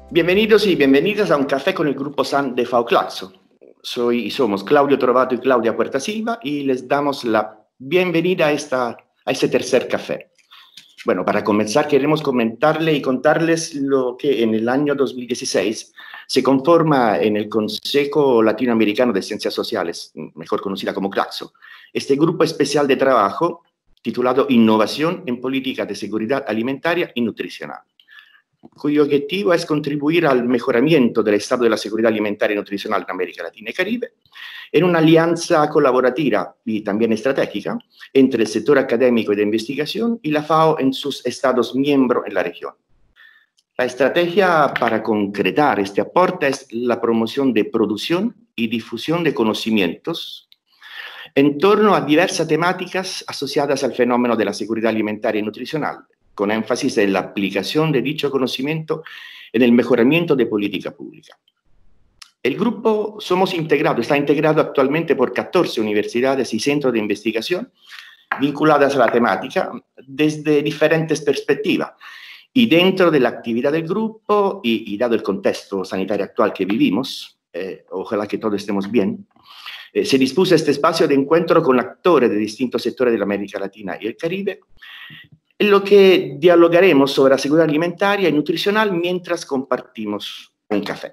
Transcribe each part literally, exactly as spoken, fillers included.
Bienvenidos y bienvenidas a un café con el Grupo San de F A O Claxo. Soy y somos Claudio Trovato y Claudia Puerta Silva y les damos la bienvenida a, esta, a este tercer café. Bueno, para comenzar queremos comentarle y contarles lo que en el año dos mil dieciséis se conforma en el Consejo Latinoamericano de Ciencias Sociales, mejor conocida como Claxo, este grupo especial de trabajo titulado Innovación en Políticas de Seguridad Alimentaria y Nutricional, cuyo objetivo es contribuir al mejoramiento del estado de la seguridad alimentaria y nutricional en América Latina y Caribe, en una alianza colaborativa y también estratégica entre el sector académico y de investigación y la F A O en sus estados miembros en la región. La estrategia para concretar este aporte es la promoción de producción y difusión de conocimientos en torno a diversas temáticas asociadas al fenómeno de la seguridad alimentaria y nutricional, con énfasis en la aplicación de dicho conocimiento en el mejoramiento de política pública. El grupo somos integrado, está integrado actualmente por catorce universidades y centros de investigación vinculadas a la temática desde diferentes perspectivas. Y dentro de la actividad del grupo, y, y dado el contexto sanitario actual que vivimos, eh, ojalá que todos estemos bien, eh, se dispuso este espacio de encuentro con actores de distintos sectores de la América Latina y el Caribe, en lo que dialogaremos sobre la seguridad alimentaria y nutricional mientras compartimos un café.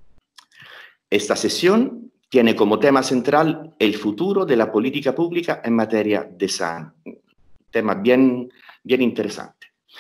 Esta sesión tiene como tema central el futuro de la política pública en materia de salud, un tema bien, bien interesante.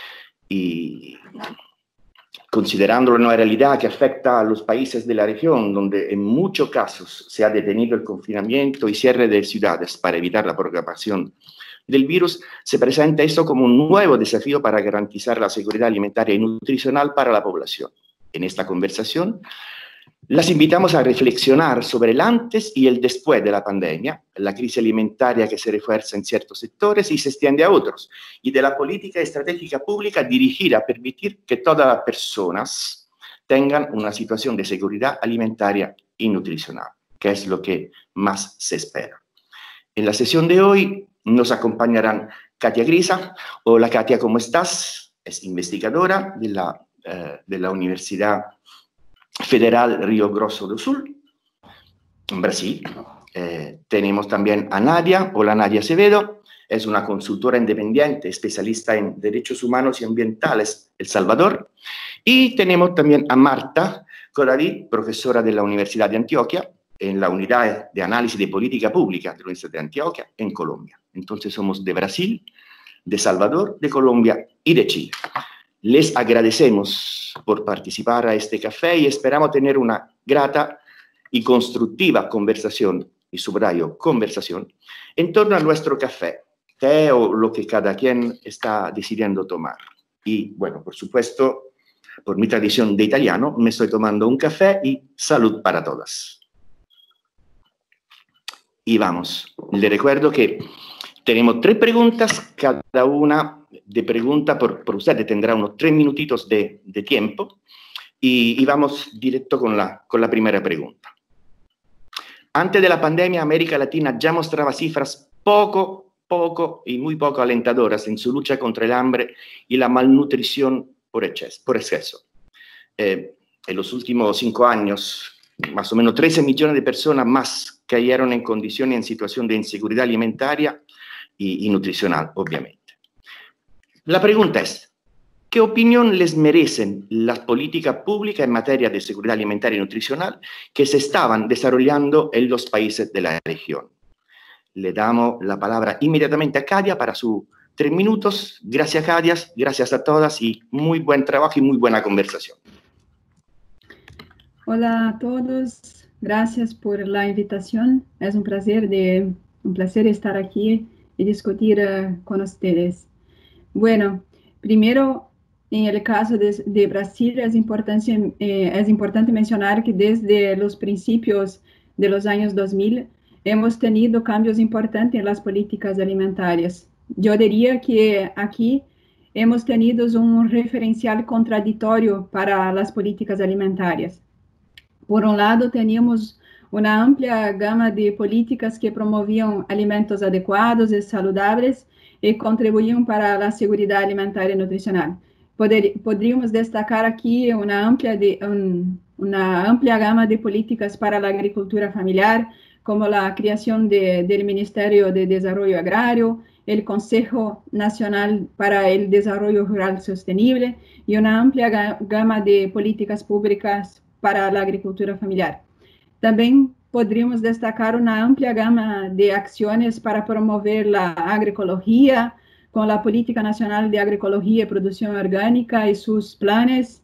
Y considerando la nueva realidad que afecta a los países de la región, donde en muchos casos se ha detenido el confinamiento y cierre de ciudades para evitar la propagación del virus, se presenta esto como un nuevo desafío para garantizar la seguridad alimentaria y nutricional para la población. En esta conversación, las invitamos a reflexionar sobre el antes y el después de la pandemia, la crisis alimentaria que se refuerza en ciertos sectores y se extiende a otros, y de la política estratégica pública dirigida a permitir que todas las personas tengan una situación de seguridad alimentaria y nutricional, que es lo que más se espera. En la sesión de hoy nos acompañarán Katia Grisa. Hola Katia, ¿cómo estás? Es investigadora de la, eh, de la Universidad Federal Río Grosso do Sul, en Brasil. Eh, tenemos también a Nadia. Hola Nadia Acevedo, es una consultora independiente, especialista en derechos humanos y ambientales, El Salvador. Y tenemos también a Marta Codavid, profesora de la Universidad de Antioquia, en la unidad de análisis de política pública de la Universidad de Antioquia, en Colombia. Entonces somos de Brasil, de Salvador, de Colombia y de Chile. Les agradecemos por participar a este café y esperamos tener una grata y constructiva conversación, y subrayo, conversación, en torno a nuestro café, té o lo que cada quien está decidiendo tomar. Y bueno, por supuesto, por mi tradición de italiano, me estoy tomando un café y salud para todas. Y vamos, le recuerdo que tenemos tres preguntas, cada una de pregunta por, por usted tendrá unos tres minutitos de, de tiempo y, y vamos directo con la, con la primera pregunta. Antes de la pandemia, América Latina ya mostraba cifras poco, poco y muy poco alentadoras en su lucha contra el hambre y la malnutrición por exceso. Por exceso. Eh, en los últimos cinco años, más o menos trece millones de personas más cayeron en condiciones en situación de inseguridad alimentaria y, y nutricional, obviamente. La pregunta es, ¿qué opinión les merecen las políticas públicas en materia de seguridad alimentaria y nutricional que se estaban desarrollando en los países de la región? Le damos la palabra inmediatamente a Katia para sus tres minutos. Gracias, Katia, gracias a todas y muy buen trabajo y muy buena conversación. Hola a todos, gracias por la invitación. Es un placer, de, un placer estar aquí y discutir uh, con ustedes. Bueno, primero, en el caso de, de Brasil, es importante, eh, es importante mencionar que desde los principios de los años dos mil hemos tenido cambios importantes en las políticas alimentarias. Yo diría que aquí hemos tenido un referencial contradictorio para las políticas alimentarias. Por un lado, teníamos una amplia gama de políticas que promovían alimentos adecuados y saludables y contribuían para la seguridad alimentaria y nutricional. poder, podríamos destacar aquí una amplia, de, un, una amplia gama de políticas para la agricultura familiar, como la creación de, del Ministerio de Desarrollo Agrario, el Consejo Nacional para el Desarrollo Rural Sostenible y una amplia gama de políticas públicas para la agricultura familiar. También podríamos destacar una amplia gama de acciones para promover la agroecología, con la Política Nacional de Agroecología y Producción Orgánica y sus planes,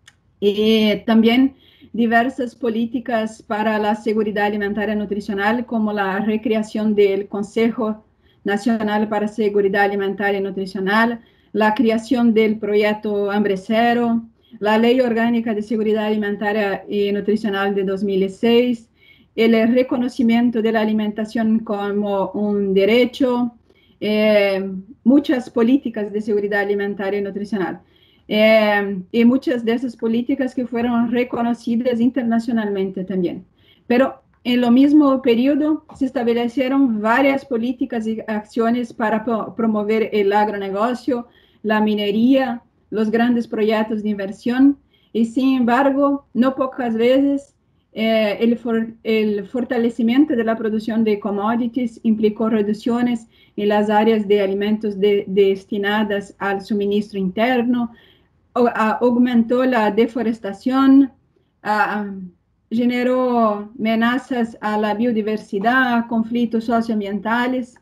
y también diversas políticas para la seguridad alimentaria y nutricional, como la recreación del Consejo Nacional para Seguridad Alimentaria y Nutricional, la creación del proyecto Hambre Cero, la Ley Orgánica de Seguridad Alimentaria y Nutricional de dos mil seis, el reconocimiento de la alimentación como un derecho, eh, muchas políticas de seguridad alimentaria y nutricional. Eh, y muchas de esas políticas que fueron reconocidas internacionalmente también. Pero en lo mismo periodo se establecieron varias políticas y acciones para pro promover el agronegocio, la minería, los grandes proyectos de inversión, y sin embargo, no pocas veces eh, el, for el fortalecimiento de la producción de commodities implicó reducciones en las áreas de alimentos de destinadas al suministro interno, aumentó la deforestación, uh, generó amenazas a la biodiversidad, conflictos socioambientales.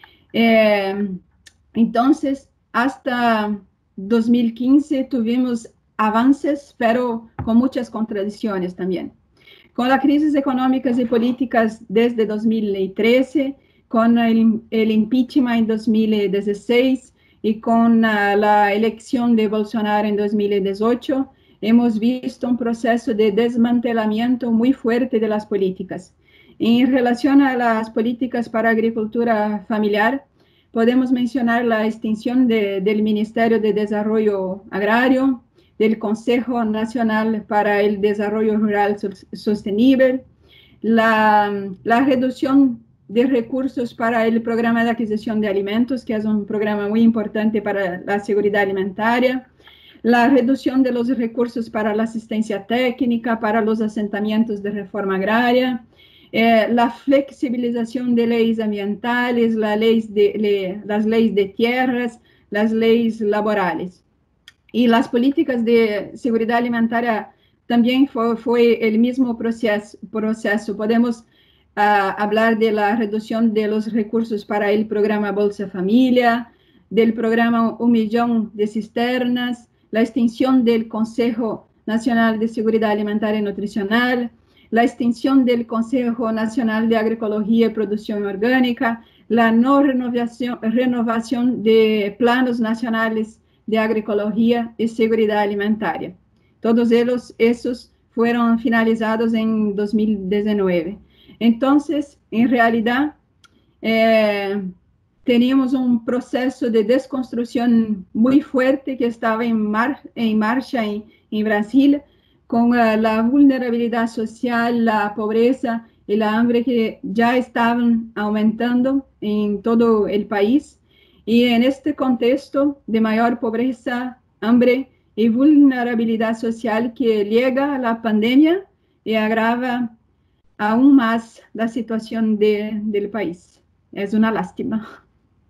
Eh, entonces, hasta dos mil quince tuvimos avances, pero con muchas contradicciones también. Con las crisis económicas y políticas desde dos mil trece, con el, el impeachment en dos mil dieciséis, y con uh, la elección de Bolsonaro en dos mil dieciocho, hemos visto un proceso de desmantelamiento muy fuerte de las políticas. En relación a las políticas para agricultura familiar, podemos mencionar la extinción de, del Ministerio de Desarrollo Agrario, del Consejo Nacional para el Desarrollo Rural Sostenible, la, la reducción de recursos para el programa de adquisición de alimentos, que es un programa muy importante para la seguridad alimentaria, la reducción de los recursos para la asistencia técnica, para los asentamientos de reforma agraria, eh, la flexibilización de leyes ambientales, la ley de, le, las leyes de tierras, las leyes laborales. Y las políticas de seguridad alimentaria también fue, fue el mismo proceso. proceso. Podemos Uh, hablar de la reducción de los recursos para el programa Bolsa Familia, del programa Un Millón de Cisternas, la extinción del Consejo Nacional de Seguridad Alimentaria y Nutricional, la extinción del Consejo Nacional de Agroecología y Producción Orgánica, la no renovación, renovación de planos nacionales de agroecología y seguridad alimentaria. Todos ellos, esos fueron finalizados en dos mil diecinueve. Entonces, en realidad, eh, teníamos un proceso de desconstrucción muy fuerte que estaba en, mar en marcha en, en Brasil, con uh, la vulnerabilidad social, la pobreza y la hambre que ya estaban aumentando en todo el país. Y en este contexto de mayor pobreza, hambre y vulnerabilidad social que llega a la pandemia y agrava aún más la situación de, del país. Es una lástima.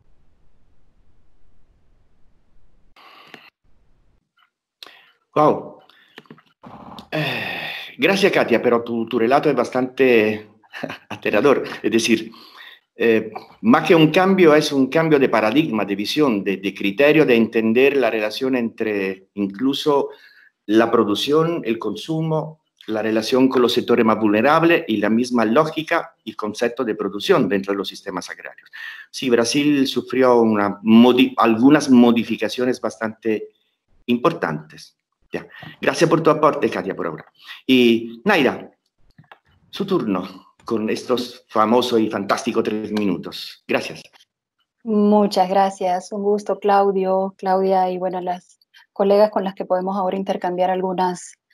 Wow. Eh, gracias, Katia, pero tu, tu relato es bastante aterrador. Es decir, eh, más que un cambio, es un cambio de paradigma, de visión, de, de criterio, de entender la relación entre incluso la producción, el consumo, la relación con los sectores más vulnerables y la misma lógica y concepto de producción dentro de los sistemas agrarios. Sí, Brasil sufrió una modi- algunas modificaciones bastante importantes. Ya. Gracias por tu aporte, Katia, por ahora. Y Naira, su turno con estos famosos y fantásticos tres minutos. Gracias. Muchas gracias. Un gusto, Claudio, Claudia y bueno, las colegas con las que podemos ahora intercambiar algunas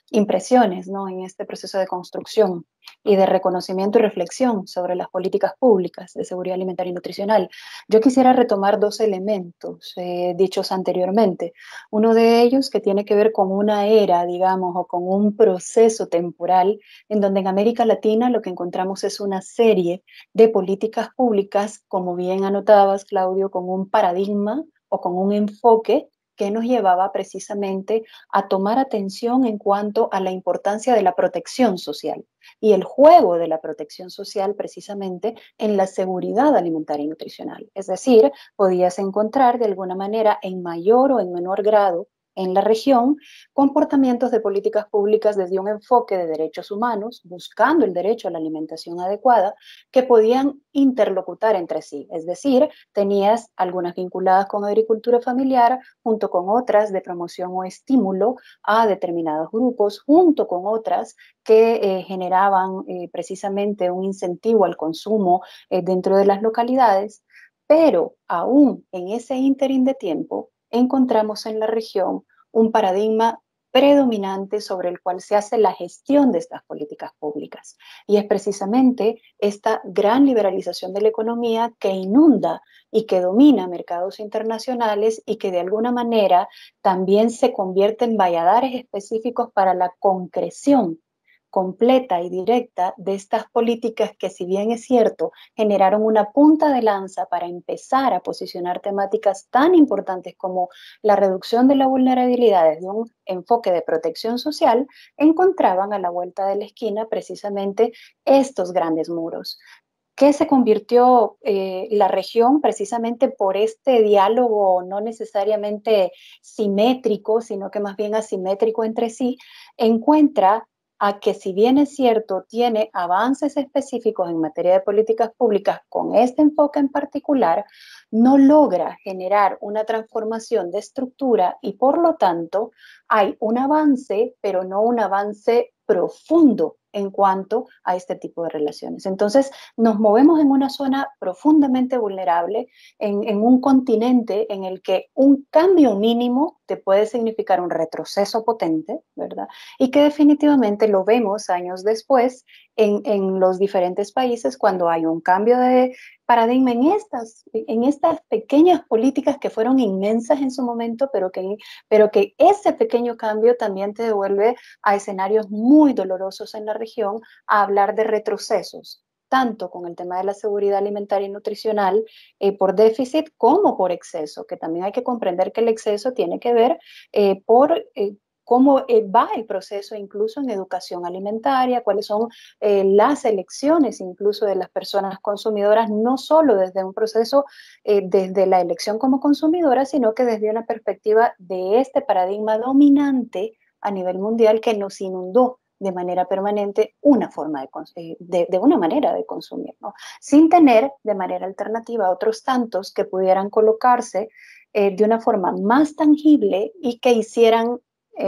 impresiones, ¿no?, en este proceso de construcción y de reconocimiento y reflexión sobre las políticas públicas de seguridad alimentaria y nutricional. Yo quisiera retomar dos elementos eh, dichos anteriormente. Uno de ellos que tiene que ver con una era, digamos, o con un proceso temporal en donde en América Latina lo que encontramos es una serie de políticas públicas, como bien anotabas, Claudio, con un paradigma o con un enfoque que nos llevaba precisamente a tomar atención en cuanto a la importancia de la protección social y el juego de la protección social precisamente en la seguridad alimentaria y nutricional. Es decir, podías encontrar de alguna manera en mayor o en menor grado en la región comportamientos de políticas públicas desde un enfoque de derechos humanos, buscando el derecho a la alimentación adecuada, que podían interlocutar entre sí. Es decir, tenías algunas vinculadas con agricultura familiar, junto con otras de promoción o estímulo a determinados grupos, junto con otras que eh, generaban eh, precisamente un incentivo al consumo eh, dentro de las localidades, pero aún en ese ínterin de tiempo encontramos en la región un paradigma predominante sobre el cual se hace la gestión de estas políticas públicas. Y es precisamente esta gran liberalización de la economía que inunda y que domina mercados internacionales y que de alguna manera también se convierte en valladares específicos para la concreción completa y directa de estas políticas que, si bien es cierto, generaron una punta de lanza para empezar a posicionar temáticas tan importantes como la reducción de la vulnerabilidad desde un enfoque de protección social, encontraban a la vuelta de la esquina precisamente estos grandes muros. ¿Qué se convirtió eh, la región precisamente por este diálogo no necesariamente simétrico, sino que más bien asimétrico entre sí? Encuentra a que, si bien es cierto, tiene avances específicos en materia de políticas públicas con este enfoque en particular, no logra generar una transformación de estructura y, por lo tanto, hay un avance, pero no un avance profundo en cuanto a este tipo de relaciones. Entonces, nos movemos en una zona profundamente vulnerable, en, en un continente en el que un cambio mínimo te puede significar un retroceso potente, ¿verdad? Y que definitivamente lo vemos años después en, en los diferentes países cuando hay un cambio de paradigma en estas, en estas pequeñas políticas que fueron inmensas en su momento, pero que, pero que ese pequeño cambio también te devuelve a escenarios muy dolorosos en la región, a hablar de retrocesos, tanto con el tema de la seguridad alimentaria y nutricional eh, por déficit como por exceso, que también hay que comprender que el exceso tiene que ver eh, por eh, cómo eh, va el proceso incluso en educación alimentaria, cuáles son eh, las elecciones incluso de las personas consumidoras, no solo desde un proceso eh, desde la elección como consumidora, sino que desde una perspectiva de este paradigma dominante a nivel mundial que nos inundó de manera permanente una forma de, de, de una manera de consumir, ¿no? Sin tener de manera alternativa otros tantos que pudieran colocarse eh, de una forma más tangible y que hicieran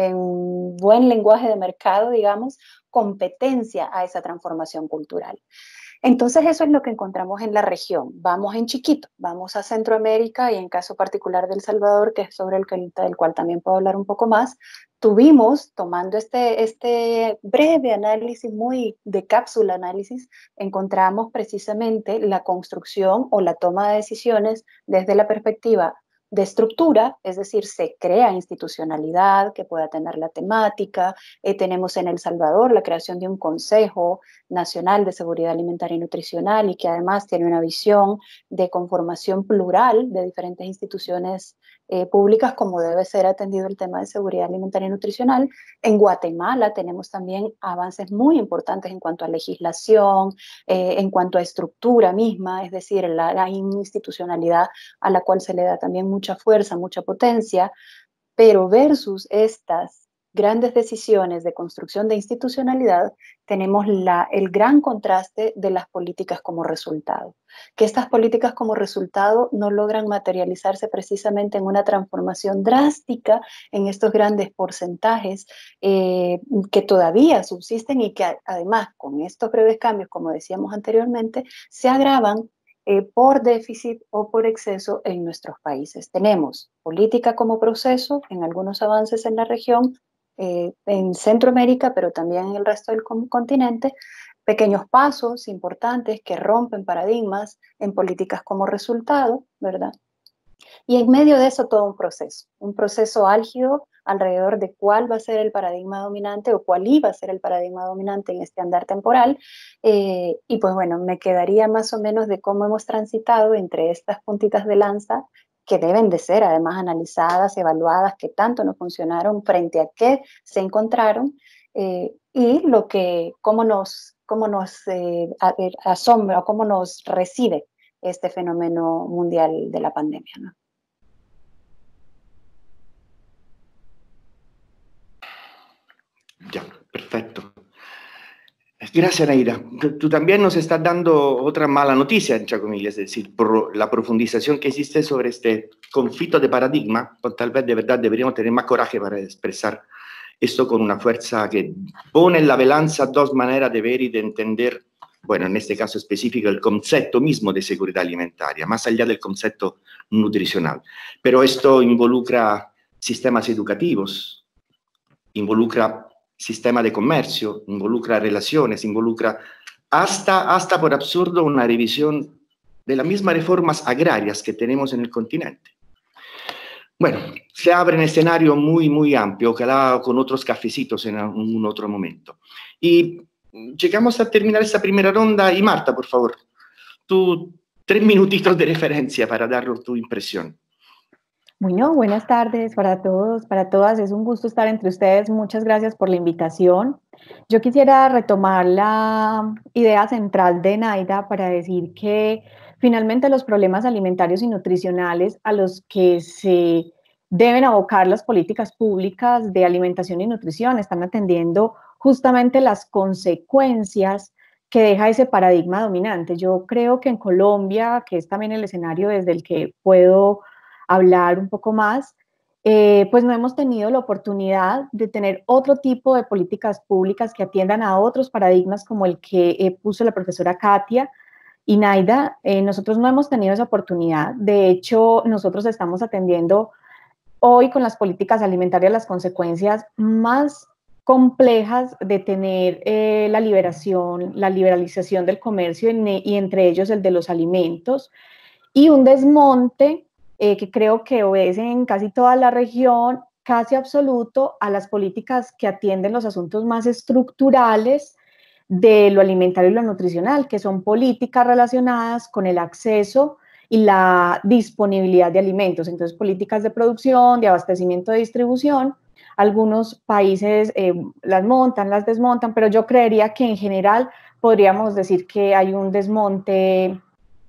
en buen lenguaje de mercado, digamos, competencia a esa transformación cultural. Entonces eso es lo que encontramos en la región. Vamos en chiquito, vamos a Centroamérica y en caso particular de El Salvador, que es sobre el, que, del cual también puedo hablar un poco más, tuvimos, tomando este, este breve análisis, muy de cápsula análisis, encontramos precisamente la construcción o la toma de decisiones desde la perspectiva de estructura, es decir, se crea institucionalidad que pueda tener la temática. Eh, tenemos en El Salvador la creación de un Consejo Nacional de Seguridad Alimentaria y Nutricional y que además tiene una visión de conformación plural de diferentes instituciones eh, públicas, como debe ser atendido el tema de seguridad alimentaria y nutricional. En Guatemala tenemos también avances muy importantes en cuanto a legislación, eh, en cuanto a estructura misma, es decir, la, la institucionalidad a la cual se le da también mucha fuerza, mucha potencia, pero versus estas grandes decisiones de construcción de institucionalidad, tenemos la, el gran contraste de las políticas como resultado. Que estas políticas como resultado no logran materializarse precisamente en una transformación drástica en estos grandes porcentajes eh, que todavía subsisten y que además con estos breves cambios, como decíamos anteriormente, se agravan Eh, por déficit o por exceso en nuestros países. Tenemos política como proceso en algunos avances en la región, eh, en Centroamérica, pero también en el resto del continente, pequeños pasos importantes que rompen paradigmas en políticas como resultado, ¿verdad? Y en medio de eso todo un proceso, un proceso álgido alrededor de cuál va a ser el paradigma dominante o cuál iba a ser el paradigma dominante en este andar temporal. Eh, y pues bueno, me quedaría más o menos de cómo hemos transitado entre estas puntitas de lanza que deben de ser además analizadas, evaluadas, que tanto no funcionaron, frente a qué se encontraron, eh, y lo que, cómo nos, cómo nos eh, asombra o cómo nos recibe este fenómeno mundial de la pandemia, ¿no? Ya, perfecto. Gracias, Naira. Tú también nos estás dando otra mala noticia, entre comillas, es decir, por la profundización que existe sobre este conflicto de paradigma, pues tal vez de verdad deberíamos tener más coraje para expresar esto con una fuerza que pone en la balanza dos maneras de ver y de entender, bueno, en este caso específico, el concepto mismo de seguridad alimentaria, más allá del concepto nutricional. Pero esto involucra sistemas educativos, involucra sistema de comercio, involucra relaciones, involucra hasta, hasta por absurdo una revisión de las mismas reformas agrarias que tenemos en el continente. Bueno, se abre un escenario muy, muy amplio, ojalá con otros cafecitos en un otro momento. Y llegamos a terminar esta primera ronda y Marta, por favor, tú tres minutitos de referencia para dar tu impresión. Bueno, buenas tardes para todos, para todas. Es un gusto estar entre ustedes. Muchas gracias por la invitación. Yo quisiera retomar la idea central de Naida para decir que finalmente los problemas alimentarios y nutricionales a los que se deben abocar las políticas públicas de alimentación y nutrición están atendiendo justamente las consecuencias que deja ese paradigma dominante. Yo creo que en Colombia, que es también el escenario desde el que puedo hablar un poco más, eh, pues no hemos tenido la oportunidad de tener otro tipo de políticas públicas que atiendan a otros paradigmas como el que eh, puso la profesora Katia y Naida. Eh, nosotros no hemos tenido esa oportunidad. De hecho, nosotros estamos atendiendo hoy con las políticas alimentarias las consecuencias más complejas de tener eh, la liberación, la liberalización del comercio y, y entre ellos el de los alimentos y un desmonte Eh, que creo que obedecen en casi toda la región, casi absoluto, a las políticas que atienden los asuntos más estructurales de lo alimentario y lo nutricional, que son políticas relacionadas con el acceso y la disponibilidad de alimentos. Entonces, políticas de producción, de abastecimiento, de distribución. Algunos países eh, las montan, las desmontan, pero yo creería que en general podríamos decir que hay un desmonte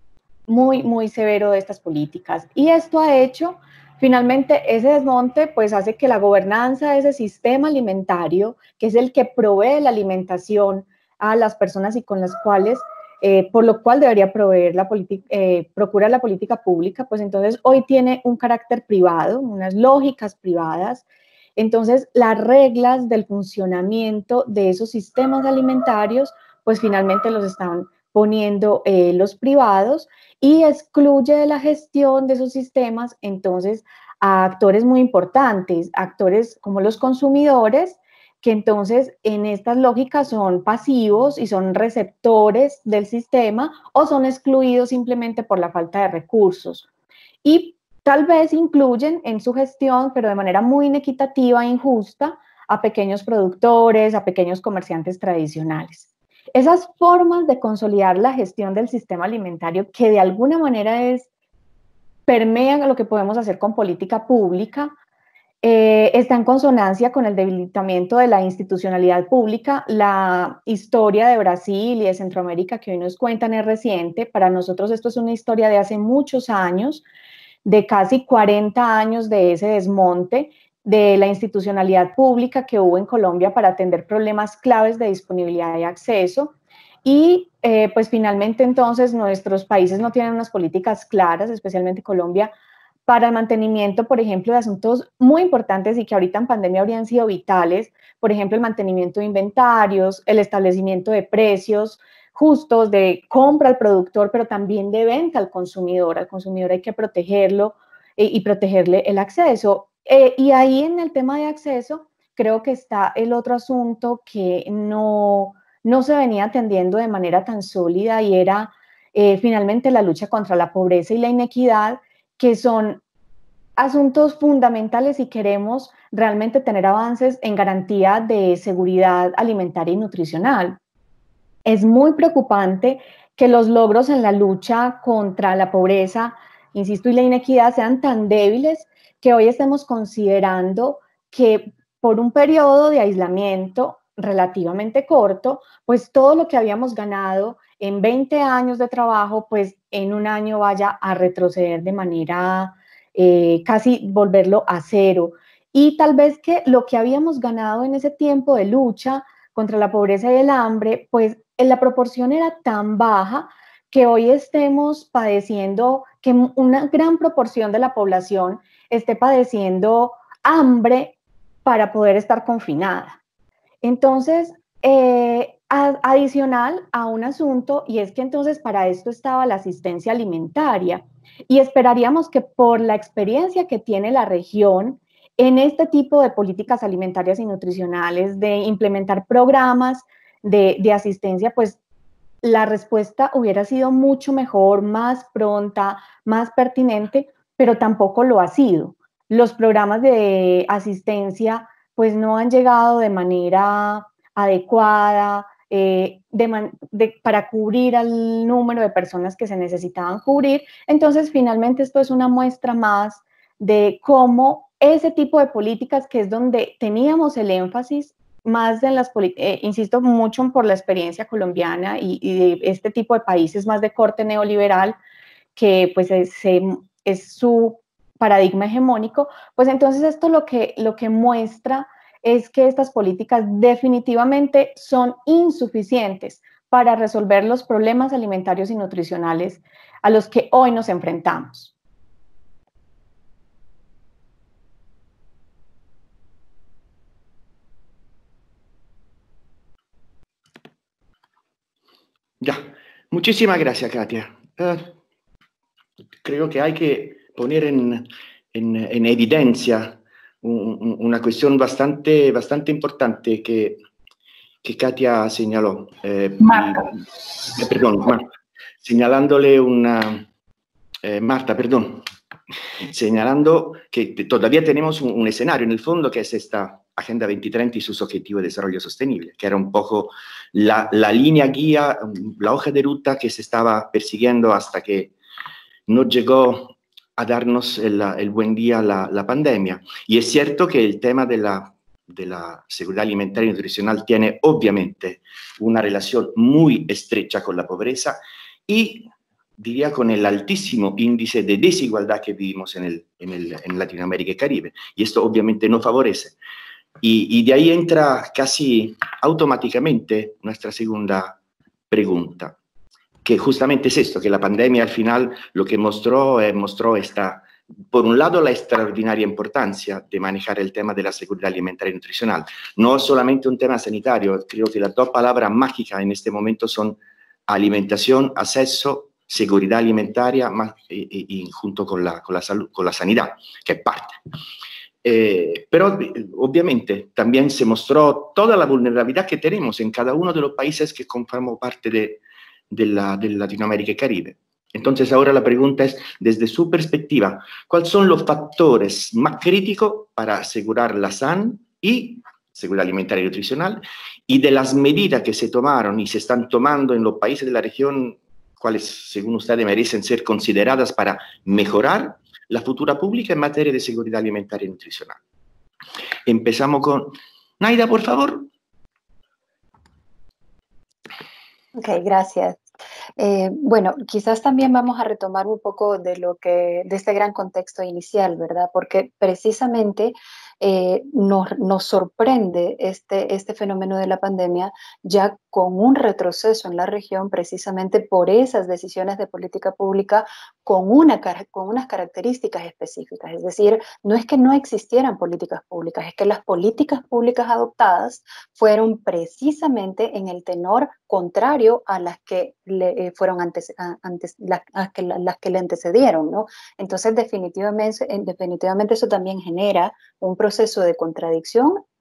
muy, muy severo de estas políticas. Y esto ha hecho, finalmente, ese desmonte, pues hace que la gobernanza de ese sistema alimentario, que es el que provee la alimentación a las personas y con las cuales, eh, por lo cual debería proveer la política, eh, procurar la política pública, pues entonces hoy tiene un carácter privado, unas lógicas privadas. Entonces, las reglas del funcionamiento de esos sistemas alimentarios, pues finalmente los están poniendo eh, los privados y excluye de la gestión de esos sistemas entonces a actores muy importantes, actores como los consumidores, que entonces en estas lógicas son pasivos y son receptores del sistema o son excluidos simplemente por la falta de recursos. Y tal vez incluyen en su gestión, pero de manera muy inequitativa e injusta, a pequeños productores, a pequeños comerciantes tradicionales. Esas formas de consolidar la gestión del sistema alimentario que de alguna manera es, permean a lo que podemos hacer con política pública, eh, está en consonancia con el debilitamiento de la institucionalidad pública. La historia de Brasil y de Centroamérica que hoy nos cuentan es reciente. Para nosotros esto es una historia de hace muchos años, de casi cuarenta años de ese desmonte de la institucionalidad pública que hubo en Colombia para atender problemas claves de disponibilidad y acceso. Y eh, pues finalmente entonces nuestros países no tienen unas políticas claras, especialmente Colombia, para el mantenimiento, por ejemplo, de asuntos muy importantes y que ahorita en pandemia habrían sido vitales, por ejemplo, el mantenimiento de inventarios, el establecimiento de precios justos, de compra al productor, pero también de venta al consumidor. Al consumidor hay que protegerlo eh, y protegerle el acceso. Eh, y ahí en el tema de acceso, creo que está el otro asunto que no, no se venía atendiendo de manera tan sólida y era eh, finalmente la lucha contra la pobreza y la inequidad, que son asuntos fundamentales si queremos realmente tener avances en garantía de seguridad alimentaria y nutricional. Es muy preocupante que los logros en la lucha contra la pobreza, insisto, y la inequidad sean tan débiles que hoy estemos considerando que por un periodo de aislamiento relativamente corto, pues todo lo que habíamos ganado en veinte años de trabajo, pues en un año vaya a retroceder de manera eh, casi volverlo a cero. Y tal vez que lo que habíamos ganado en ese tiempo de lucha contra la pobreza y el hambre, pues en la proporción era tan baja que hoy estemos padeciendo, que una gran proporción de la población esté padeciendo hambre para poder estar confinada. Entonces, eh, a, adicional a un asunto, y es que entonces para esto estaba la asistencia alimentaria, y esperaríamos que por la experiencia que tiene la región en este tipo de políticas alimentarias y nutricionales, de implementar programas de, de asistencia, pues la respuesta hubiera sido mucho mejor, más pronta, más pertinente, pero tampoco lo ha sido. Los programas de asistencia pues no han llegado de manera adecuada eh, de man de, para cubrir al número de personas que se necesitaban cubrir. Entonces, finalmente, esto es una muestra más de cómo ese tipo de políticas, que es donde teníamos el énfasis, más en las, eh, insisto mucho por la experiencia colombiana y, y de este tipo de países más de corte neoliberal, que pues es, es su paradigma hegemónico, pues entonces esto lo que, lo que muestra es que estas políticas definitivamente son insuficientes para resolver los problemas alimentarios y nutricionales a los que hoy nos enfrentamos. Ya, muchísimas gracias, Katia. Uh, creo que hay que poner en, en, en evidencia un, una cuestión bastante, bastante importante que, que Katia señaló. Eh, Marta. Y, eh, perdón, Marta, señalándole una... Eh, Marta, perdón. Señalando que todavía tenemos un, un escenario en el fondo que es esta Agenda veinte treinta y sus objetivos de desarrollo sostenible, que era un poco la, la línea guía, la hoja de ruta que se estaba persiguiendo hasta que no llegó a darnos el, el buen día la, la pandemia. Y es cierto que el tema de la, de la seguridad alimentaria y nutricional tiene obviamente una relación muy estrecha con la pobreza y diría con el altísimo índice de desigualdad que vivimos en, el, en, el, en Latinoamérica y Caribe. Y esto obviamente no favorece. Y, y de ahí entra casi automáticamente nuestra segunda pregunta, que justamente es esto, que la pandemia al final lo que mostró, eh, mostró esta, por un lado, la extraordinaria importancia de manejar el tema de la seguridad alimentaria y nutricional. No solamente un tema sanitario, creo que las dos palabras mágicas en este momento son alimentación, acceso, seguridad alimentaria, más, y, y junto con la, con la salud, con la sanidad, que es parte. Eh, pero obviamente también se mostró toda la vulnerabilidad que tenemos en cada uno de los países que conforman parte de, de, la, de Latinoamérica y Caribe. Entonces ahora la pregunta es, desde su perspectiva, ¿cuáles son los factores más críticos para asegurar la S A N y seguridad alimentaria y nutricional, y de las medidas que se tomaron y se están tomando en los países de la región, cuáles según ustedes merecen ser consideradas para mejorar la futura pública en materia de seguridad alimentaria y nutricional? Empezamos con Naida, por favor. Ok, gracias. Eh, bueno, quizás también vamos a retomar un poco de lo que, de este gran contexto inicial, ¿verdad? Porque precisamente eh, nos, nos sorprende este, este fenómeno de la pandemia ya con un retroceso en la región precisamente por esas decisiones de política pública con, una, con unas características específicas. Es decir, no es que no existieran políticas públicas, es que las políticas públicas adoptadas fueron precisamente en el tenor contrario a las que le eh, fueron antes, antes las, las, que, las que le antecedieron, ¿no? Entonces definitivamente, definitivamente eso también genera un proceso de contradicción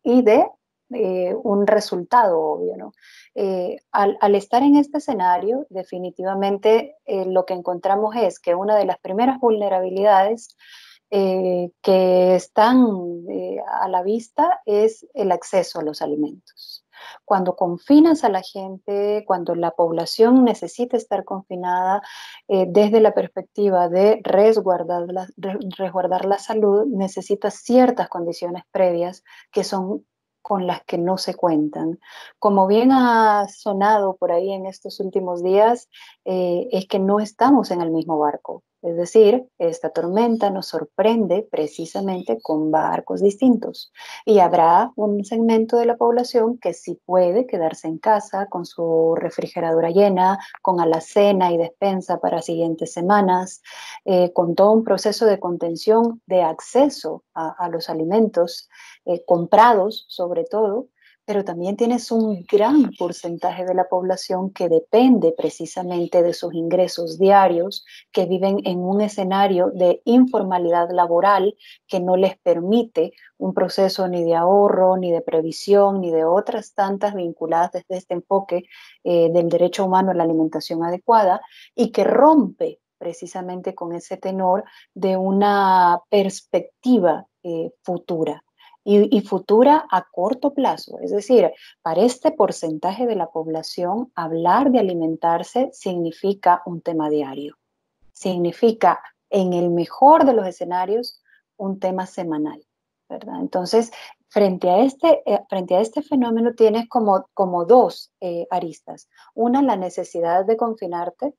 y de eh, un resultado obvio, ¿no? Eh, al, al estar en este escenario, definitivamente eh, lo que encontramos es que una de las primeras vulnerabilidades eh, que están eh, a la vista es el acceso a los alimentos. Cuando confinas a la gente, cuando la población necesita estar confinada, eh, desde la perspectiva de resguardar la, resguardar la salud, necesita ciertas condiciones previas que son con las que no se cuentan. Como bien ha sonado por ahí en estos últimos días, eh, es que no estamos en el mismo barco. Es decir, esta tormenta nos sorprende precisamente con barcos distintos. Y habrá un segmento de la población que sí puede quedarse en casa con su refrigeradora llena, con alacena y despensa para siguientes semanas, eh, con todo un proceso de contención de acceso a, a los alimentos eh, comprados sobre todo, pero también tienes un gran porcentaje de la población que depende precisamente de sus ingresos diarios, que viven en un escenario de informalidad laboral que no les permite un proceso ni de ahorro, ni de previsión, ni de otras tantas vinculadas desde este enfoque eh, del derecho humano a la alimentación adecuada, y que rompe precisamente con ese tenor de una perspectiva eh, futura. Y, y futura a corto plazo. Es decir, para este porcentaje de la población, hablar de alimentarse significa un tema diario. Significa, en el mejor de los escenarios, un tema semanal, ¿verdad? Entonces, frente a este, eh, frente a este fenómeno tienes como, como dos eh, aristas. Una, la necesidad de confinarte,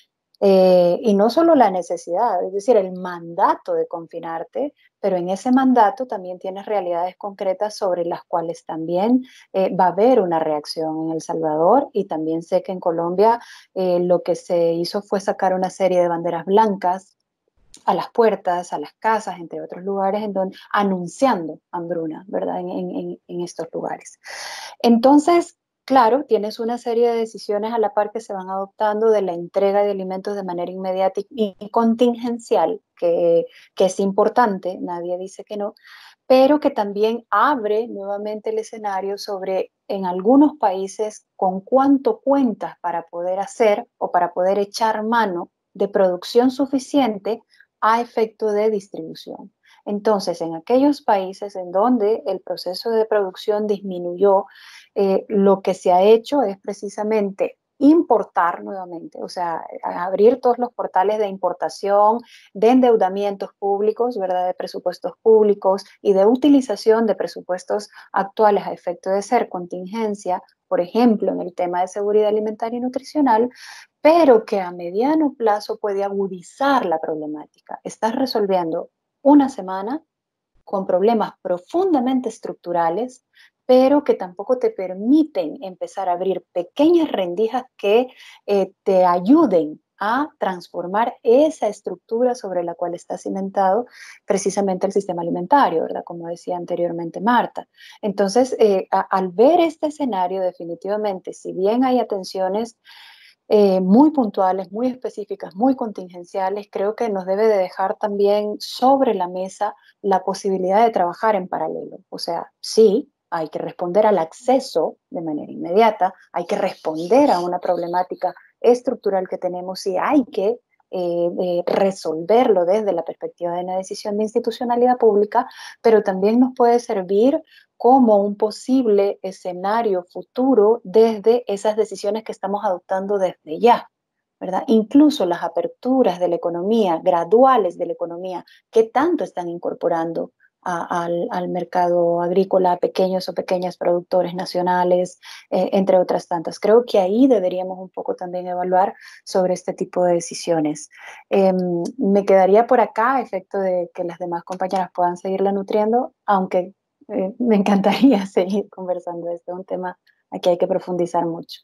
Eh, y no solo la necesidad, es decir, el mandato de confinarte, pero en ese mandato también tienes realidades concretas sobre las cuales también eh, va a haber una reacción en El Salvador, y también sé que en Colombia eh, lo que se hizo fue sacar una serie de banderas blancas a las puertas, a las casas, entre otros lugares, en donde, anunciando hambruna, ¿verdad? En, en, en estos lugares. Entonces, claro, tienes una serie de decisiones a la par que se van adoptando de la entrega de alimentos de manera inmediata y, y contingencial, que, que es importante, nadie dice que no, pero que también abre nuevamente el escenario sobre, en algunos países, con cuánto cuentas para poder hacer o para poder echar mano de producción suficiente a efecto de distribución. Entonces, en aquellos países en donde el proceso de producción disminuyó, eh, lo que se ha hecho es precisamente importar nuevamente, o sea, abrir todos los portales de importación, de endeudamientos públicos, ¿verdad?, de presupuestos públicos y de utilización de presupuestos actuales a efecto de ser contingencia, por ejemplo, en el tema de seguridad alimentaria y nutricional, pero que a mediano plazo puede agudizar la problemática. Estás resolviendo una semana con problemas profundamente estructurales, pero que tampoco te permiten empezar a abrir pequeñas rendijas que eh, te ayuden a transformar esa estructura sobre la cual está cimentado precisamente el sistema alimentario, ¿verdad? Como decía anteriormente Marta. Entonces, eh, a, al ver este escenario, definitivamente, si bien hay atenciones Eh, muy puntuales, muy específicas, muy contingenciales, creo que nos debe de dejar también sobre la mesa la posibilidad de trabajar en paralelo. O sea, sí, hay que responder al acceso de manera inmediata, hay que responder a una problemática estructural que tenemos y hay que eh, eh, resolverlo desde la perspectiva de una decisión de institucionalidad pública, pero también nos puede servir como un posible escenario futuro desde esas decisiones que estamos adoptando desde ya, ¿verdad? Incluso las aperturas de la economía, graduales de la economía, que tanto están incorporando a, al, al mercado agrícola, a pequeños o pequeñas productores nacionales, eh, entre otras tantas. Creo que ahí deberíamos un poco también evaluar sobre este tipo de decisiones. Eh, me quedaría por acá a efecto de que las demás compañeras puedan seguirla nutriendo, aunque Eh, me encantaría seguir conversando. Este es un tema aquí hay que profundizar mucho.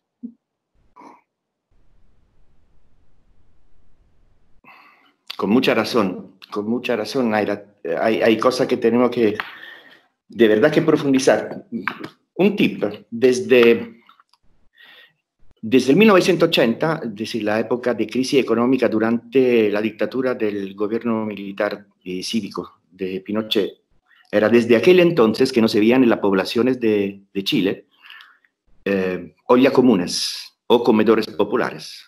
Con mucha razón, con mucha razón, Naira. Hay, hay cosas que tenemos que, de verdad, que profundizar. Un tip, desde, desde el mil novecientos ochenta, es decir, la época de crisis económica durante la dictadura del gobierno militar y cívico de Pinochet, Era desde aquel entonces que no se veían en las poblaciones de, de Chile eh, olla comunes o comedores populares.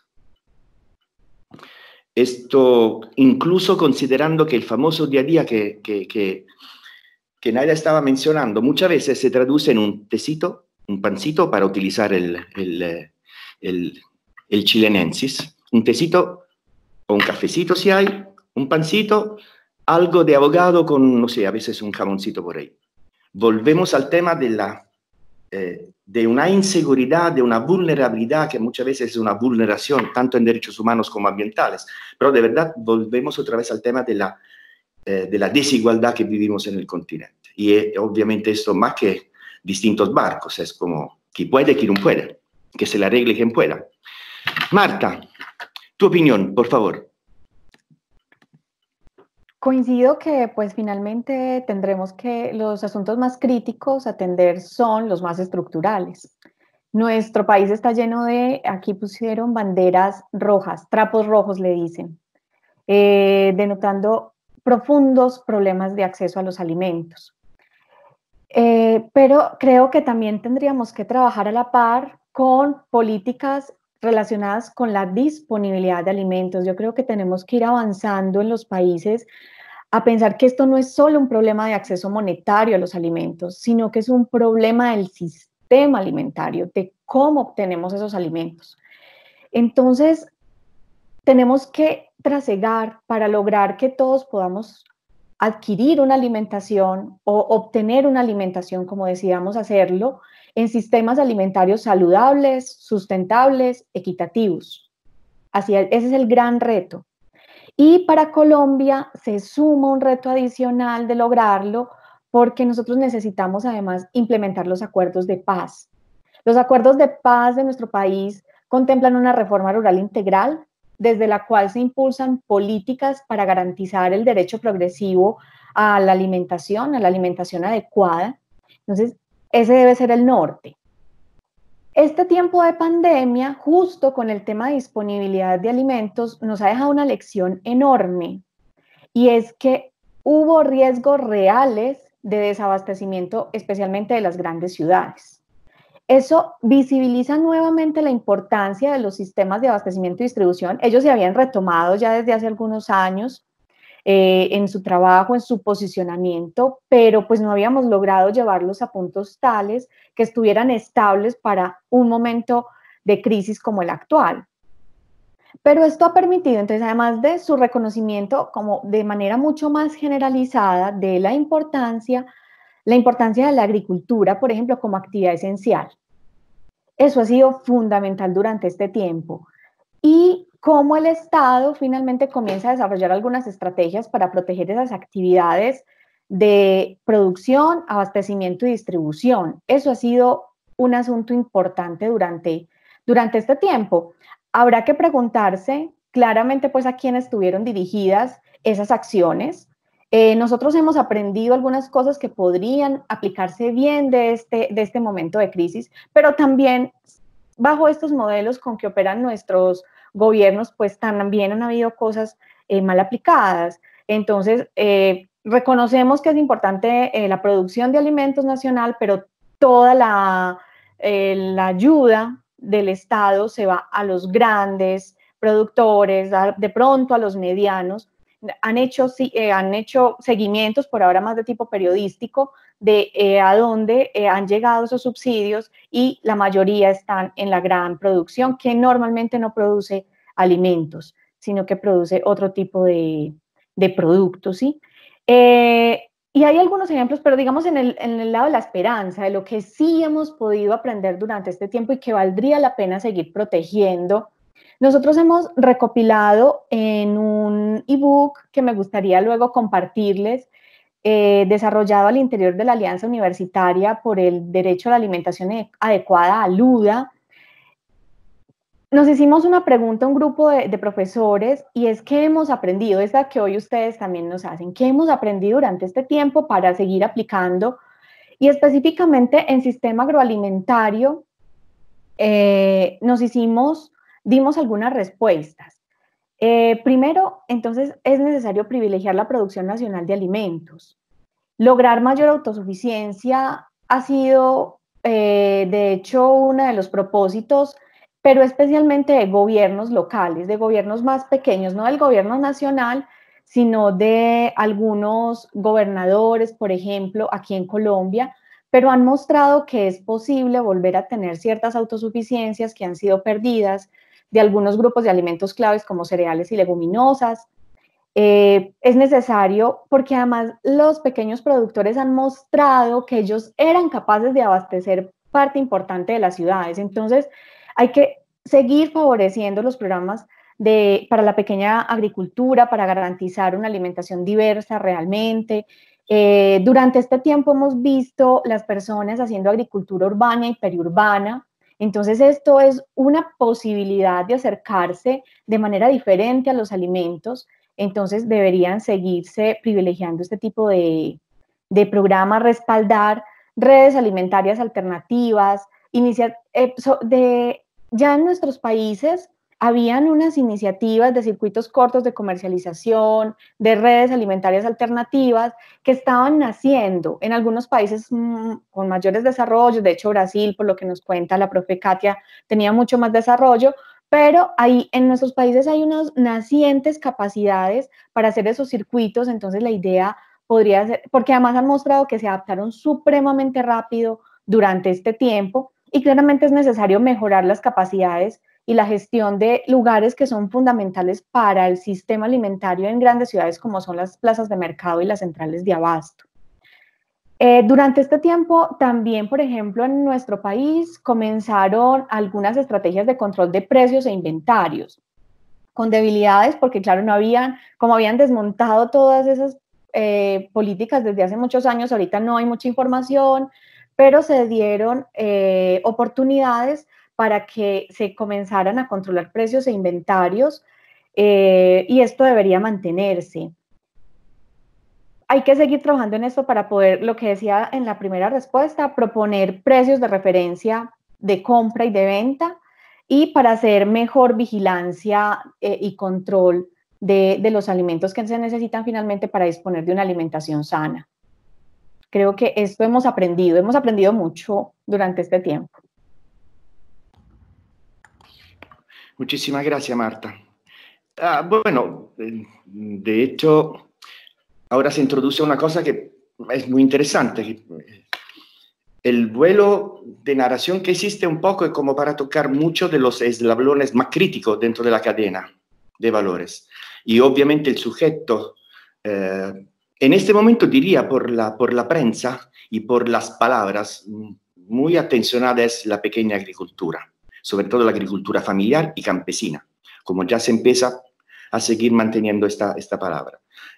Esto incluso considerando que el famoso día a día que, que, que, que Naida estaba mencionando muchas veces se traduce en un tecito, un pancito, para utilizar el, el, el, el chilenensis, un tecito o un cafecito si hay, un pancito, algo de abogado con, no sé, a veces un jamoncito por ahí. Volvemos al tema de, la, eh, de una inseguridad, de una vulnerabilidad, que muchas veces es una vulneración, tanto en derechos humanos como ambientales, pero de verdad volvemos otra vez al tema de la, eh, de la desigualdad que vivimos en el continente. Y eh, obviamente esto más que distintos barcos, es como quien puede, quien no puede, que se la arregle quien pueda. Marta, tu opinión, por favor. Coincido que pues finalmente tendremos que los asuntos más críticos a atender son los más estructurales. Nuestro país está lleno de, aquí pusieron banderas rojas, trapos rojos le dicen, eh, denotando profundos problemas de acceso a los alimentos. Eh, pero creo que también tendríamos que trabajar a la par con políticas relacionadas con la disponibilidad de alimentos. Yo creo que tenemos que ir avanzando en los países a pensar que esto no es solo un problema de acceso monetario a los alimentos, sino que es un problema del sistema alimentario, de cómo obtenemos esos alimentos. Entonces, tenemos que trasegar para lograr que todos podamos adquirir una alimentación o obtener una alimentación, como decidamos hacerlo, en sistemas alimentarios saludables, sustentables, equitativos. Así es, ese es el gran reto. Y para Colombia se suma un reto adicional de lograrlo porque nosotros necesitamos además implementar los acuerdos de paz. Los acuerdos de paz de nuestro país contemplan una reforma rural integral desde la cual se impulsan políticas para garantizar el derecho progresivo a la alimentación, a la alimentación adecuada. Entonces, ese debe ser el norte. Este tiempo de pandemia, justo con el tema de disponibilidad de alimentos, nos ha dejado una lección enorme, y es que hubo riesgos reales de desabastecimiento, especialmente de las grandes ciudades. Eso visibiliza nuevamente la importancia de los sistemas de abastecimiento y distribución. Ellos se habían retomado ya desde hace algunos años eh, en su trabajo, en su posicionamiento, pero pues no habíamos logrado llevarlos a puntos tales que estuvieran estables para un momento de crisis como el actual. Pero esto ha permitido, entonces, además de su reconocimiento como de manera mucho más generalizada de la importancia, la importancia de la agricultura, por ejemplo, como actividad esencial. Eso ha sido fundamental durante este tiempo. Y cómo el Estado finalmente comienza a desarrollar algunas estrategias para proteger esas actividades de producción, abastecimiento y distribución. Eso ha sido un asunto importante durante, durante este tiempo. Habrá que preguntarse claramente pues a quién estuvieron dirigidas esas acciones. Eh, nosotros hemos aprendido algunas cosas que podrían aplicarse bien de este, de este momento de crisis, pero también bajo estos modelos con que operan nuestros gobiernos, pues también han habido cosas eh, mal aplicadas. Entonces, eh, reconocemos que es importante eh, la producción de alimentos nacional, pero toda la, eh, la ayuda del Estado se va a los grandes productores, a, de pronto a los medianos. Han hecho, eh, han hecho seguimientos, por ahora más de tipo periodístico, de eh, a dónde eh, han llegado esos subsidios, y la mayoría están en la gran producción, que normalmente no produce alimentos, sino que produce otro tipo de, de productos, ¿sí? Eh, y hay algunos ejemplos, pero digamos en el, en el lado de la esperanza, de lo que sí hemos podido aprender durante este tiempo y que valdría la pena seguir protegiendo. Nosotros hemos recopilado en un ebook que me gustaría luego compartirles, eh, desarrollado al interior de la Alianza Universitaria por el Derecho a la Alimentación Adecuada, ALUDA. Nos hicimos una pregunta a un grupo de, de profesores, y es ¿qué hemos aprendido? Esta que hoy ustedes también nos hacen. ¿Qué hemos aprendido durante este tiempo para seguir aplicando? Y específicamente en sistema agroalimentario, eh, nos hicimos, dimos algunas respuestas. Eh, primero, entonces, es necesario privilegiar la producción nacional de alimentos. Lograr mayor autosuficiencia ha sido, eh, de hecho, uno de los propósitos, pero especialmente de gobiernos locales, de gobiernos más pequeños, no del gobierno nacional, sino de algunos gobernadores, por ejemplo, aquí en Colombia, pero han mostrado que es posible volver a tener ciertas autosuficiencias que han sido perdidas de algunos grupos de alimentos claves como cereales y leguminosas. Eh, es necesario porque además los pequeños productores han mostrado que ellos eran capaces de abastecer parte importante de las ciudades. Entonces, hay que seguir favoreciendo los programas de, para la pequeña agricultura, para garantizar una alimentación diversa realmente. Eh, durante este tiempo hemos visto las personas haciendo agricultura urbana y periurbana. Entonces, esto es una posibilidad de acercarse de manera diferente a los alimentos. Entonces, deberían seguirse privilegiando este tipo de, de programas, respaldar redes alimentarias alternativas, inicia, eh, so, de, ya en nuestros países habían unas iniciativas de circuitos cortos de comercialización, de redes alimentarias alternativas que estaban naciendo en algunos países mmm, con mayores desarrollos. De hecho, Brasil, por lo que nos cuenta la profe Katia, tenía mucho más desarrollo, pero ahí en nuestros países hay unas nacientes capacidades para hacer esos circuitos. Entonces la idea podría ser, porque además han mostrado que se adaptaron supremamente rápido durante este tiempo, y claramente es necesario mejorar las capacidades y la gestión de lugares que son fundamentales para el sistema alimentario en grandes ciudades como son las plazas de mercado y las centrales de abasto. Eh, durante este tiempo también, por ejemplo, en nuestro país comenzaron algunas estrategias de control de precios e inventarios, con debilidades porque, claro, no habían, como habían desmontado todas esas eh, políticas desde hace muchos años, ahorita no hay mucha información, pero se dieron eh, oportunidades para que se comenzaran a controlar precios e inventarios, eh, y esto debería mantenerse. Hay que seguir trabajando en esto para poder, lo que decía en la primera respuesta, proponer precios de referencia de compra y de venta, y para hacer mejor vigilancia eh, y control de, de los alimentos que se necesitan finalmente para disponer de una alimentación sana. Creo que esto hemos aprendido, hemos aprendido mucho durante este tiempo. Muchísimas gracias, Marta. Ah, bueno, de hecho, ahora se introduce una cosa que es muy interesante. El vuelo de narración que existe un poco es como para tocar muchos de los eslabones más críticos dentro de la cadena de valores. Y obviamente el sujeto, eh, en este momento diría por la, por la prensa y por las palabras, muy atencionada es la pequeña agricultura, sobre todo la agricultura familiar y campesina, como ya se empieza a seguir manteniendo esta, esta palabra.